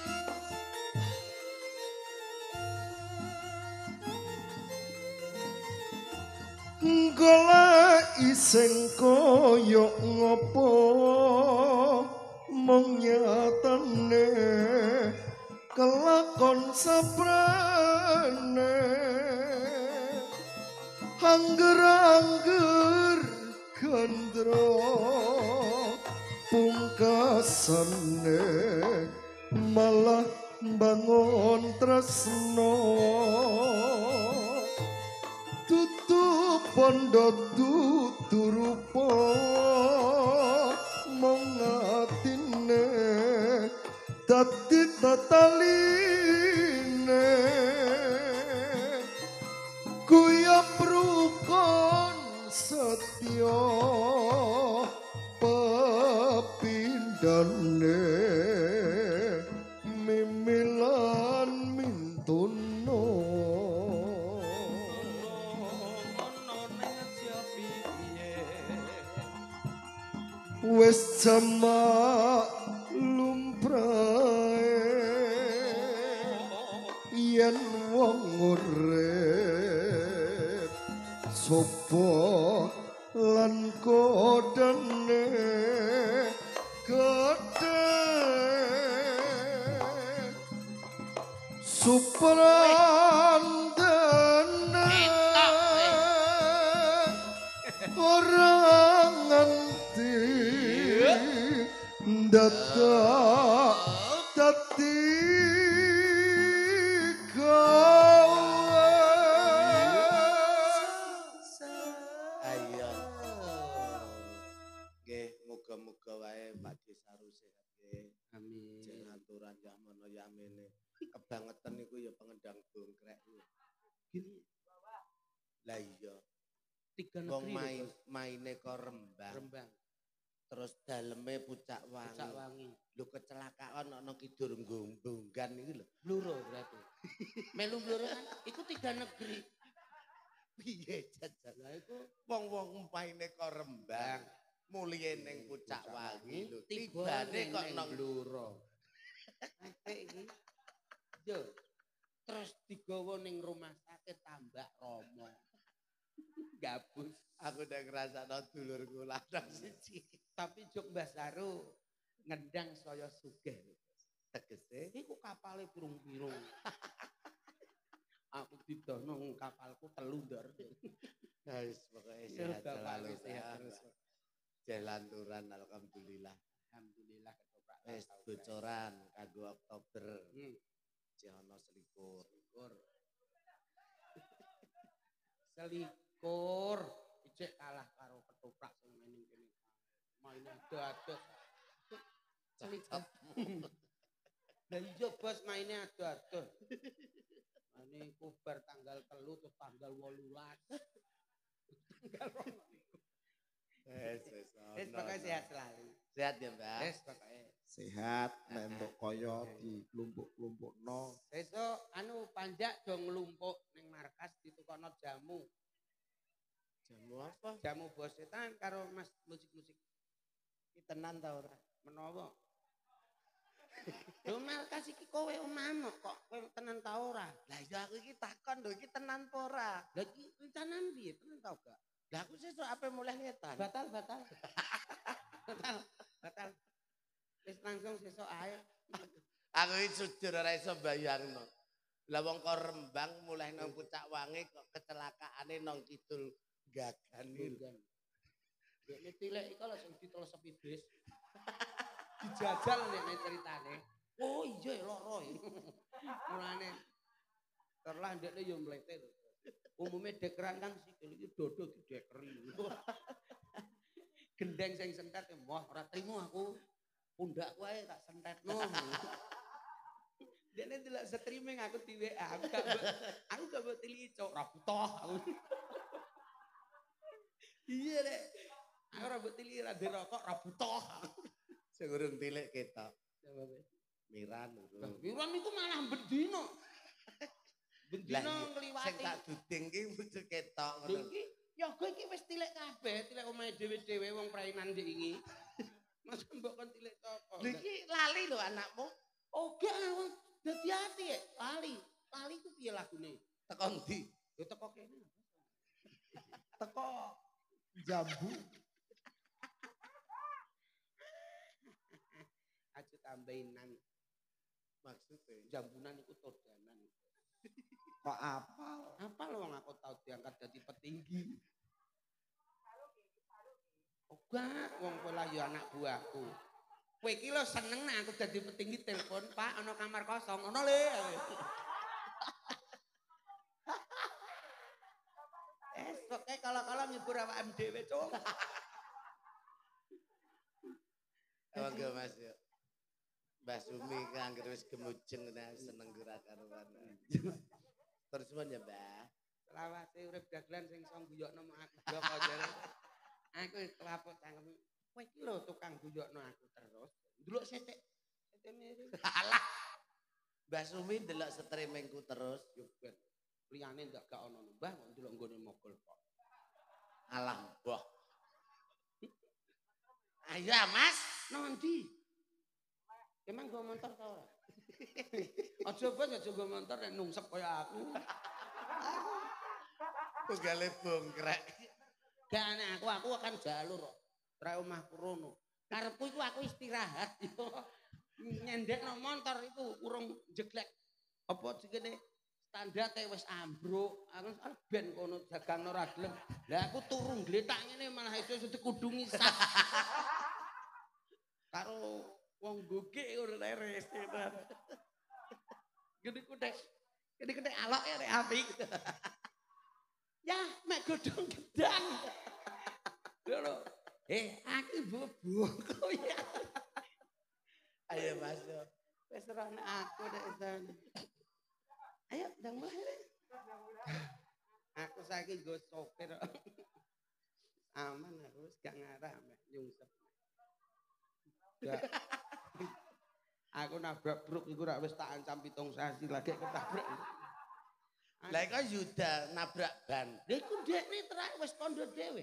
Golek sing koyo ngopo mung nyatane kelakon sabrane angger-angger gandra pungkasane malah bangun tresno tutup pondok tuturupa mengatine dadi tataline kuyap rukun setya pepindane mimilan mintuno wis jamak lumrahe yen wong urip sopo lan kodene gede suprandene orang nganti dadak dadi ayo nggih muga-muga wae Pak Desaru sehat nggih Amin. jeneng aturan ya mono yamene kebangetan niku ya pengendang bongkrek Gini lah iya tiga wong negeri main lho, Bos. maine kok Rembang Rembang, terus daleme Pucak Wangi Pucak Wangi. lho kecelakaan ana Kidul Gombongan iki lho Bluro berarti. Melu bluro kan iku tiga negeri. piye jajal Lah iku wong-wong maine kok Rembang mulih ning Pucak Wangi lho tibane tibane kok ning nang bluro. Apik iki. Yo. Terus digawa ning rumah sakit Tambak Romo. Gabus. aku udah ngrasakno dulurku lanang siji Tapi Jok Mbah Saru ngedang saya sugih. tegese Iku kapale pirung-pirung. Aku didono kapalku telu ndar. guys pokoknya Ya, sehat Bapak selalu sehat Mbak. terus. Jalan turan alhamdulillah Alhamdulillah ketoprak. wis bocoran kanggo Oktober Hmm. Jono selikur Selikur. Selikur. Ijek kalah karo ketoprak sing mainin kene. Main ado-ado. Selikur. Lah iya bos mainnya ado-ado. Ini kubar tanggal telu terus tanggal wolulas. Tanggal wis wis Wis pokoknya sehat selalu. sehat ya Mbak Wis pokoknya. sehat nek entuk kaya diklumpuk-klumpukno Besok anu panjak do nglumpuk ning markas ditukono jamu. jamu apa Jamu bos setan karo Mas musik-musik. iki tenan ta ora Menawa. Lho markas iki kowe omahmu kok kowe tenan ta ora? lah iya aku iki takon lho iki tenan apa ora Lah iki rencanane piye? Tenan ta gak? lah aku sesuk ape mulai ngetan Batal batal. Batal batal. Wis langsung sesuk ae. aku iki jujur ora iso bayangno lah wong kok Rembang mulai nang Pucak Wangi kok kecelakaane nang Kidul Gagan Kan. Dekne tilek iku lho sing ditelesepi bis. Dijajal nek ceritane. Oh iya ya loro ya. Mulane terlah ndekne yo mlete lho. Umume dekeran kan sikil iki dodo didekeri. Gendeng sing sentet wah ora trimo aku. Pundakku ae tak sentetno. Dekne delok streaming aku di W A, aku gak aku gak mbok tiliki cok ra butuh aku. Iya deh. Aku ora mbok tiliki ra dirokok ra butuh. sing urung tilik ketok Coba wis. miran urung Wiron iku malah bendino. Bendino sing ngliwati. tak duding ki wujud ketok Lho ngono iki yoga iki wis tilek kabeh, tilek omahe dhewe-dhewe wong prainan ndek iki. Mas mbok kon tilek toko. lho iki lali lho anakmu Oke, wong dadi ati ya, lali. Lali ku piye lagune? teko ndi Yo teko kene. teko jambu Aja tambainan. maksudnya Jambunan iku todanan. kok apal Apa lho wong aku tau diangkat dadi petinggi. Enggak, wong kowe lah ya anak buahku. Kowe iki lho seneng nek aku dadi petinggi telepon, Pak, ana kamar kosong, ana le. Eh, kok kayak kalau-kalau nyebur awake dhewe, Cung. emang gak mas ya Mbak Sumi kan anggere wis gemujeng nah seneng gerak karuan terus pun ya Mbak Selawase urip dagelan sing iso guyokno aku blok jare. Aku kelapuk cangkem. Kowe iki lho tukang guyokno aku terus. Ndelok sithik. Sithik mirip. alah Mbak Sumi ndelok streamingku terus Yo ben. Liyane ndak gak ono Mbah kok ndelok nggone mogol kok. alah mbah ayo mas Nanti. Emang gua motor tau ora? Aja bos aja gua motor nek nungsep kaya aku. Tunggale bongkrek. Gane aku aku akan jalur kok. Tra omahku rono. Karepku iku aku istirahat yo. Nyendekno motor itu urung jeglek. Apa jenenge standarte wis ambruk. Aku ben kono dagang ora gelem. Lah aku turu ngletak ngene malah iso dikudungi sak. Karo wong gogek ngono leres. Gede-gede. Gede-gede alok ya nek apik. Ya, mek godhong gedang. Ngono. Eh, aku bubuk kok ya. Ayo Mas. Wis ora nek aku nek edan. Ayo, ndang mulai. Aku saiki nggo sopir. Aman aku wis gak ngarah mek nyungsep. Gak. Aku nabrak bruk iku rak wis tak ancam pitung sasi lagi ketabrak. Lah kok Yuda nabrak ban. Lha iku dekne terak wis kondo dhewe.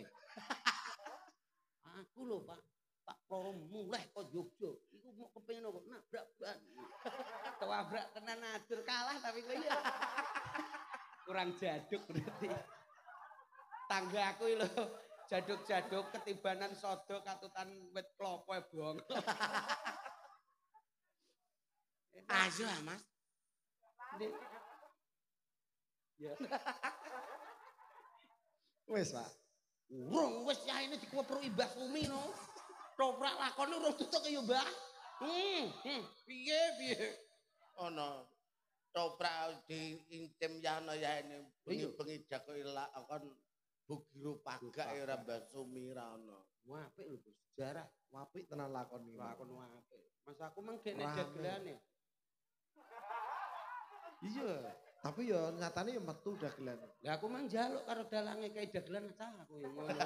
Aku lho Pak, Pak Loro muleh kok Jogja. Iku mau kepengin kok nabrak ban. Kewabrak tenan adur kalah tapi kowe ya. Kurang jaduk berarti. Tangga aku lho jaduk-jaduk ketibanan sodo katutan wit klopo e bong. Ayo Mas. Ndek. Ya. Wis, Pak. Urung wis ya ini dikuwepruki Mbah Sumi no. Toprak lakone urung tutuk ya Mbah. Hmm, hmm, piye piye. Ono toprak di intim ya ana ya ini bengi-bengi jago ilak kon bugiro pagak ya ora Mbah Sumi ra ono. Wah, apik lho Bos. Sejarah Apik tenan lakon iki. lakon apik. Mas aku mengkene dagelane. Iya, tapi ya nyatane ya metu dagelan. Lah aku mang njaluk karo dalange kae dagelan cah aku ya ngono.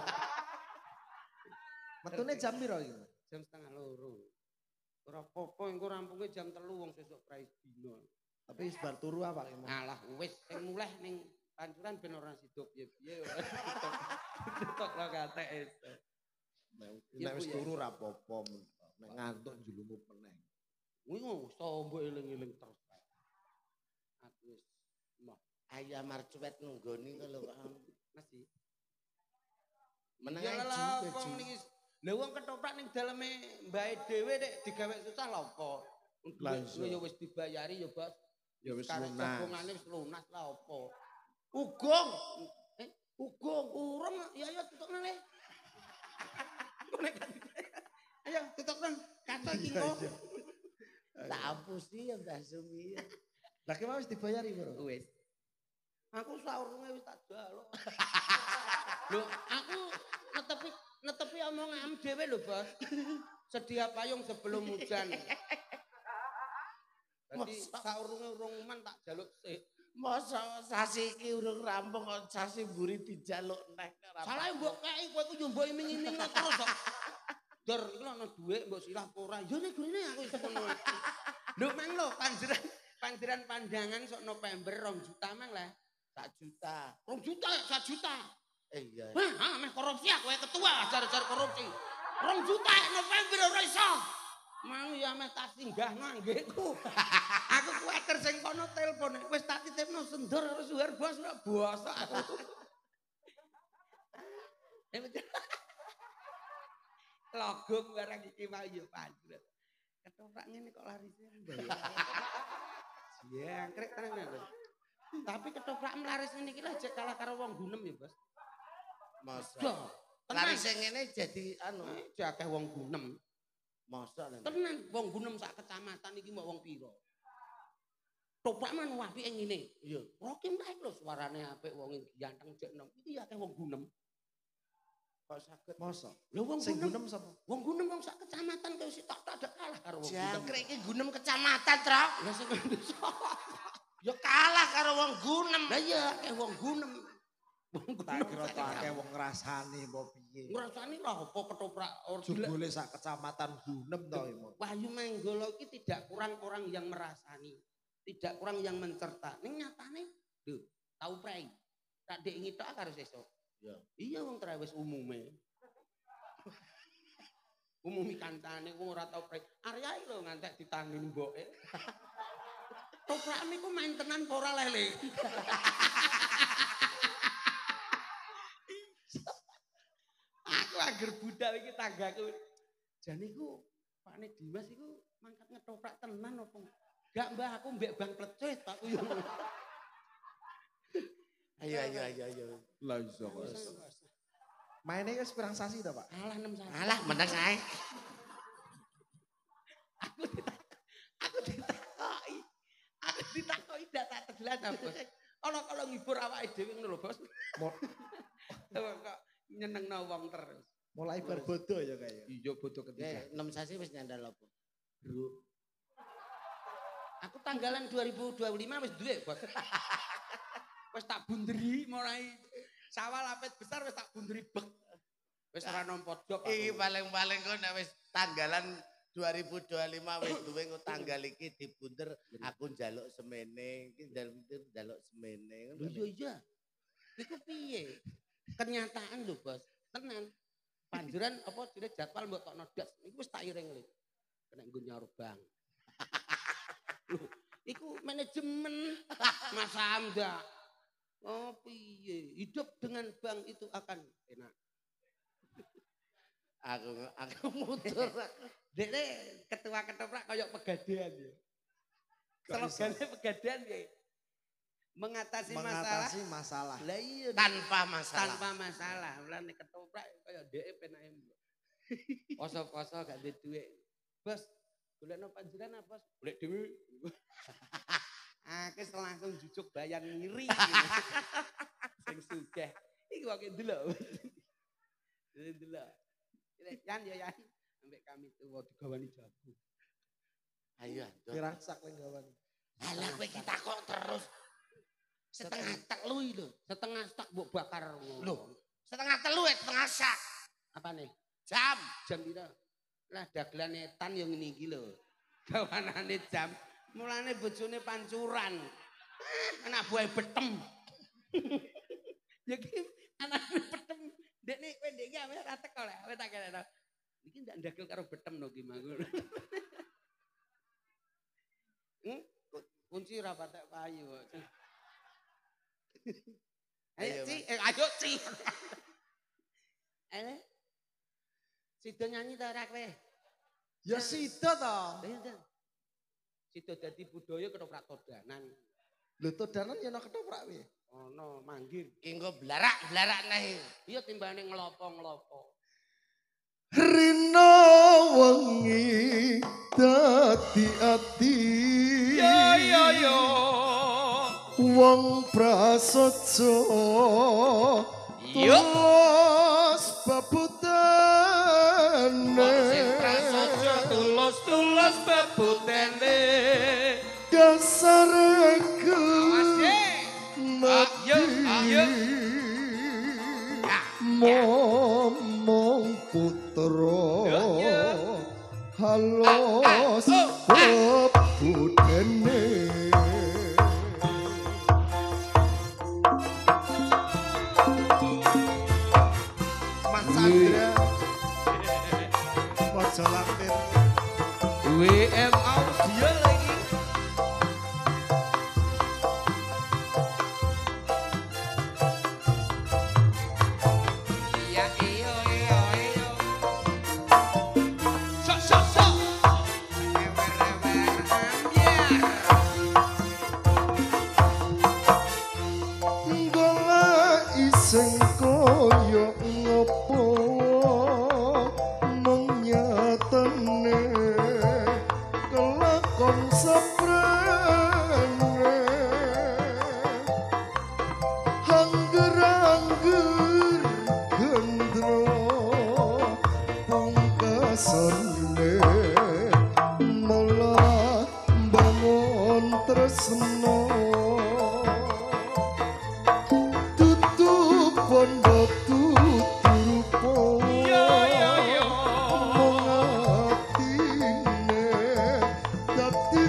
Metune jam piro iki? Jam setengah loro. Ora apa-apa engko rampunge jam telu wong sesuk praise dina. Tapi wis bar turu apa iki? Alah wis sing mulih ning pancuran ben ora sida piye-piye ora. Tok lo katek es. Nek wis turu ra apa-apa. Nek ngantuk njulumu meneh. Kuwi ngono tombo eling-eling terus. Aku wis moh Ayam marcuet nunggoni kok lho Pak. masih. Meneng Ya ae lah ju wong niki. Lah wong ketoprak ning daleme mbae dhewe nek digawe susah lha apa? Lah ya wis dibayari ya Bos. Ya wis Karek lunas. tabungane wis lunas lah apa. Ugong. Eh, ugong urung ya ya tutukne le. Ayo tutukne kata iki kok. Tak hapusi ya Mbah Sumi. Lah ki wis dibayari bro. Wis. Aku saurunge wis tak jaluk. Lho, aku netepi netepi omongan dhewe lho, Bos. Sedia payung sebelum hujan. Jadi saurunge urung man tak jaluk sik. Masa sasi iki urung rampung kok sasi mburi dijaluk neh. Salah mbok kei kowe ku yo mbok iming-iming terus kok. Dor iku ana dhuwit mbok silah apa ora. Yo nek gurine aku iso ngono. Lho mang lho panjeran panjeran pandangan sok November rong juta mang lah. Sak juta. rong juta sak juta. Eh iya. Wah, meh korupsi aku ketua ajar-ajar korupsi. rong juta November ora iso. Mau ya meh tak singgah nanggeku. Aku kuwatir sing kono telepon wis tak titipno sendor karo suher bos ora bos aku. Logo barang iki mau yo panjret. Ketoprak ngene kok larise mbayar. Jangkrik tenan lho. Tapi ketoprak laris ngene iki lah jek kalah karo wong gunem ya, Bos. Masa. Lari sing ngene jadi anu, akeh wong gunem. masa lho. Tenan wong gunem sak kecamatan iki mau wong pira? Toprak man apike ngene. Iya, Rocky Mike lho suarane apik wong ganteng jek enom. Iki akeh wong gunem. Kok saged Masa. lho wong Sing gunem gunem sapa? wong gunem wong sak kecamatan kaya si tak tak kalah karo wong gunem. Jangkrik iki gunem kecamatan, Tro. Lah sing Ya kalah karo wong gunem. Lah iya akeh wong gunem. Wong Tak kira tak akeh wong ngrasani apa piye. ngrasani lha apa ketoprak Jebule sak kecamatan gunem to iki. Wahyu Manggolo iki tidak kurang orang yang merasani, tidak kurang yang mencerta. Ning nyatane lho, tau prei. Tak dek ngitok karo sesuk. Ya. Iya wong trawis umume. Umumi kancane wong ora tau prei. Aryae lho ngantek ditangin mboke. Toprak niku main tenan apa ora lele. Angger budal iki tanggaku. Jane iku Pakne Dimas iku mangkat ngetoprak tenan opo? Gak Mbah aku mbek Bang Plecet aku yo. Ayo ayo ayo ayo. Lah iso kok. Maine wis pirang sasi to, Pak? Alah enam sasi. Alah meneng ae. Aku ditakoki. Aku ditakoki. Aku ditakoki dak tak tegelan Bos. Ana kalau ngibur awake dhewe ngono lho, Bos. Kok nyenengno wong terus. Mulai bar bodo ya kaya. Iya bodo ketiga. enam sasi wis nyandal apa? Bro. Aku tanggalan dua ribu dua puluh lima wis duwe, Bos. Wis tak bunderi mulai sawal apet besar wis tak bunderi bek. Wis ora nampa jok. Iki paling-paling kok nek wis tanggalan dua ribu dua puluh lima wis duwe engko tanggal iki dibunder aku njaluk semene, iki njaluk semene. Lho iya iya. Iku piye? Kenyataan lho, Bos. Tenan. Panjuran apa jenenge jadwal mbok tokno das iku wis tak iring lho. Kena nggo nyaur bang. Lho, iku manajemen Mas Hamda. Oh piye? Hidup dengan bank itu akan enak. Aku aku mutur. Dekne ketua ketoprak kaya pegadaian ya. Slogannya pegadaian ya. Mengatasi, Mengatasi masalah. masalah. Lah iya. Tanpa masalah. Tanpa masalah. Mulane ketoprak kaya dhek penake. Poso-poso gak duwe duit. Bos, golekno panjenengan apa, Bos? Golek dhewe. Akeh langsung jujuk bayang ngiri. Sing sugih. Iki kok ndelok. Ndelok. Yan ya yan. Ambek kami tuwa digawani jabu. Ayo, Pirang sak lenggawan. alah kowe iki takok terus. Setengah telu lho. Setengah stak mbok bakar. Lho, setengah telu ya setengah sak. Apa nih? Jam. Jam pira? Lah dagelan etan yang ngene iki lho. Gawanane jam. Mulane bojone pancuran. Anak buah betem. Ya ki anak betem. Dekne kowe ndek iki ame ora teko lek. Kowe tak kene. Iki ndak ndagel karo betem no ki mangko. Hmm? Kunci ra patek payu kok. Ayo Ci, eh, ayo Ci. Ayo. Sido nyanyi ta ora kowe? Ya sida to. Ayo. Sido dadi budaya ketoprak todanan. Lho todanan ya ana ketoprak piye? Ono manggil. Ki engko blarak-blarak neh. Iya timbane ngelopo-ngelopo. Rina wengi dadi ati. Yo yo yo. Wong prasaja. Yo. Tulus babutane. Sing prasaja tulus-tulus babutane. Dasar Ayo, ayo. momong putra halos bebudene Mas Sandra Mojo Lampir W M Audio lagi. Iya iyo iyo iyo. Sok sok sok. Ewer ewer ambiar. goleki sing kaya ngopo menyatane kelakon saprene angger-angger gendro pungkasane malah bangun tresno tutup bondo tutup Yo yo yo. mengatine dadi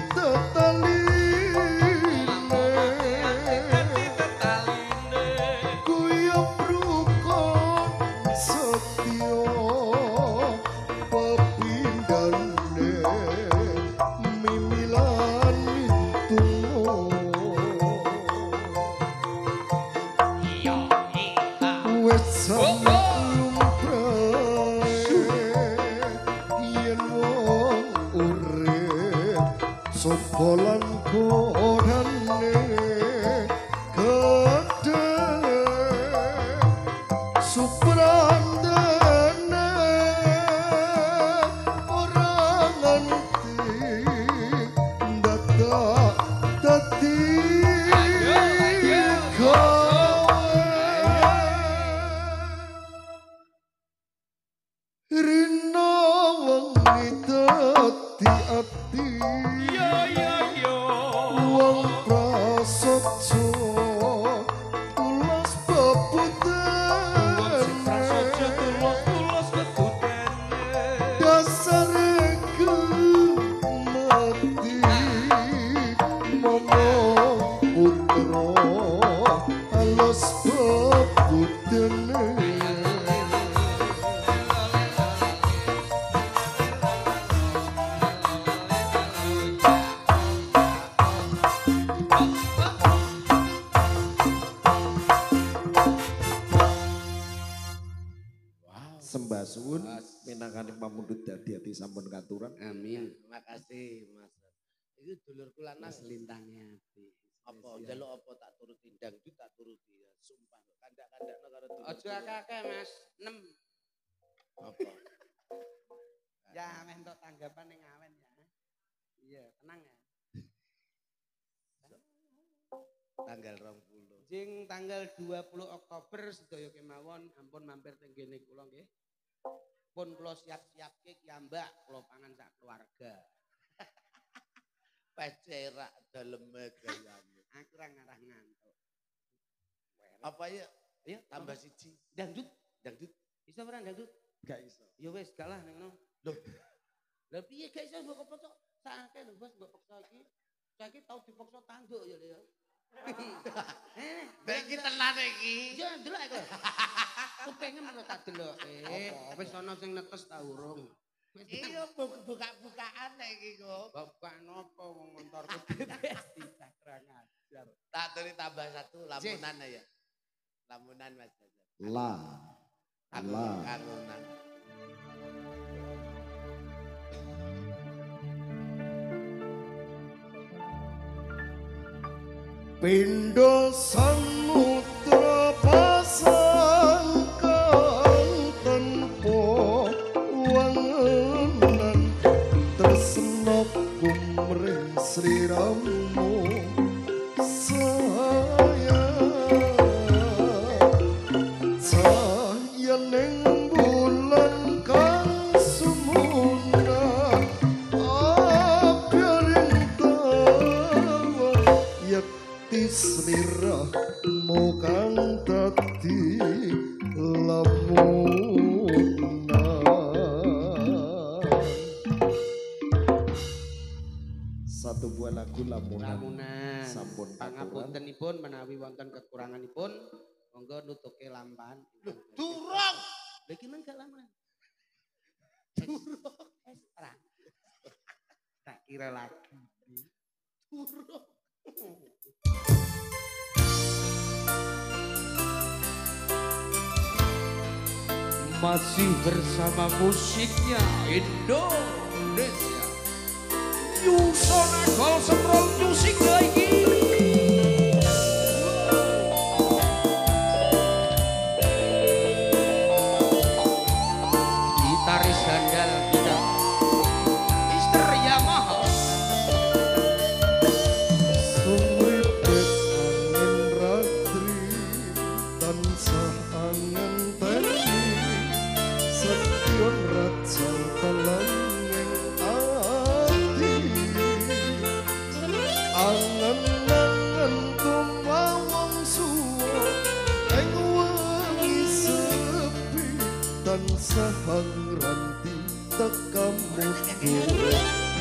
tetaline Dadi tetaline. kuyup rukun setya pepindhane mimilan tungo godane gede suprandene ora ngerti dadak dadi Rina wengi dadi ati Yo yo yo wong prasaja tulus bebuten prasaja tulus tulus bebuten dasare gemati momong putra alus bebuten sembah suwun minangkani pamundhut dadi ati sampun katuran. Amin. Makasih Mas. Iki dulurku lanang Lintangnya ati. apa njaluk apa tak turuti dangdut tak turuti ya. Sumpah kandak-kandakno karo dulur. Aja akeh Mas. enam. Apa? Ya ameh entuk tanggapan ning awen ya. Iya, tenang ya. Tanggal dua puluh. Jing tanggal dua puluh Oktober sedaya kemawon ampun mampir teng kene kula nggih. Pun kula siap-siapke kiambak kula pangan sak keluarga. Pecerak daleme gayane. Aku ora ngarah ngantuk. Apa ya? Ayo Tambah siji. dangdut. Dangdut. Iso ora dangdut? Gak iso. Ya wis gak lah ning ngono. Loh, Lah piye gak iso mbok kepocok? Sakake lho Bos mbok paksa iki. Saiki tau dipaksa tanduk ya lho ya. Eh, nek iki tenan iki. ya ndelok aku. Kepengin lho tak deloke. Wis ana sing netes ta urung. Iya buka-bukaan nek iki kok. Bapak nopo wong montorku wis kurang ajar. Tak turi tambah satu lamunan ya. Lamunan Mas. La. La. Kangunan. Pindha samudra pasang kang tanpa wangunan tresna kumring sliramu sayang sayaning bulan kang sumunan abyaring tawa yakti sliramu kang dadi lamunan. Satu buah lagu lamunan. Lamunan. Sampun pangapuntenipun menawi wonten kekuranganipun monggo nutuke lampahan. Durung. Lha iki mangga lamunan. Durung ekstra. Tak kira lagi. Durung. Masih bersama musiknya Indonesia. Yusona Gol Semprol Musik lagi. Gitaris handal kita Mister Yamaha. Sumripet angin ratri tansah angen teni setyon rajal telenging ati angen-angen kumawang suwa ing wengi sepi tansah ngranti tekamu duwe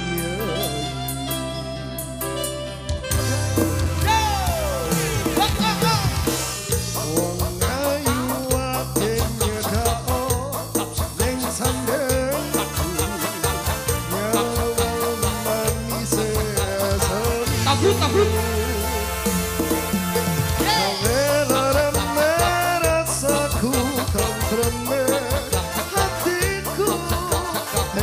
Tabruk tabruk. Hatiku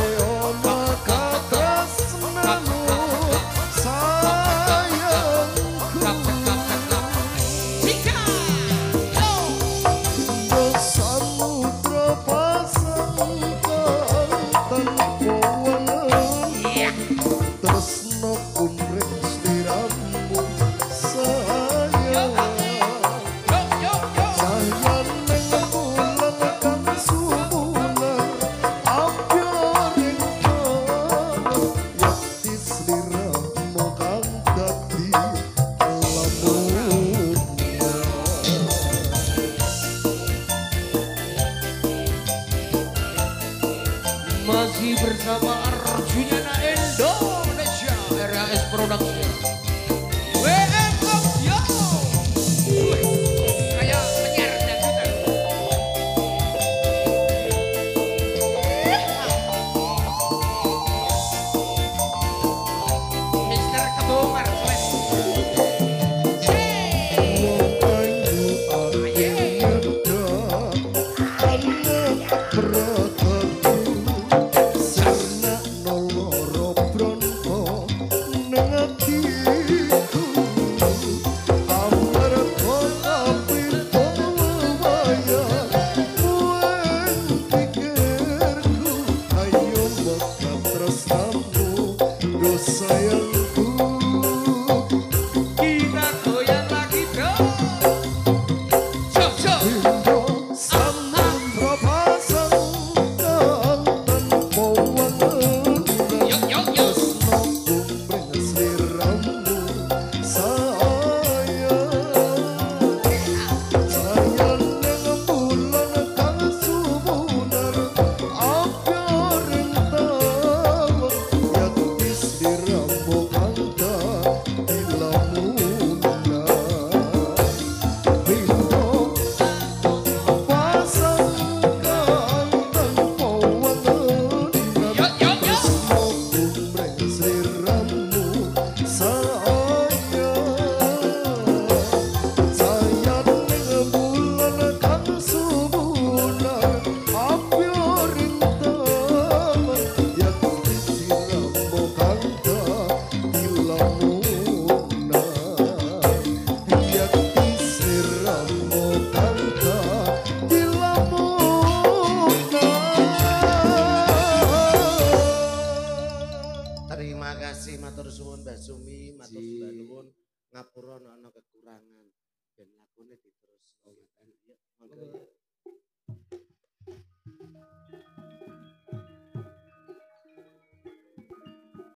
ngapura ana kekurangan ben lakune diterus. Oh, yuk, monggo.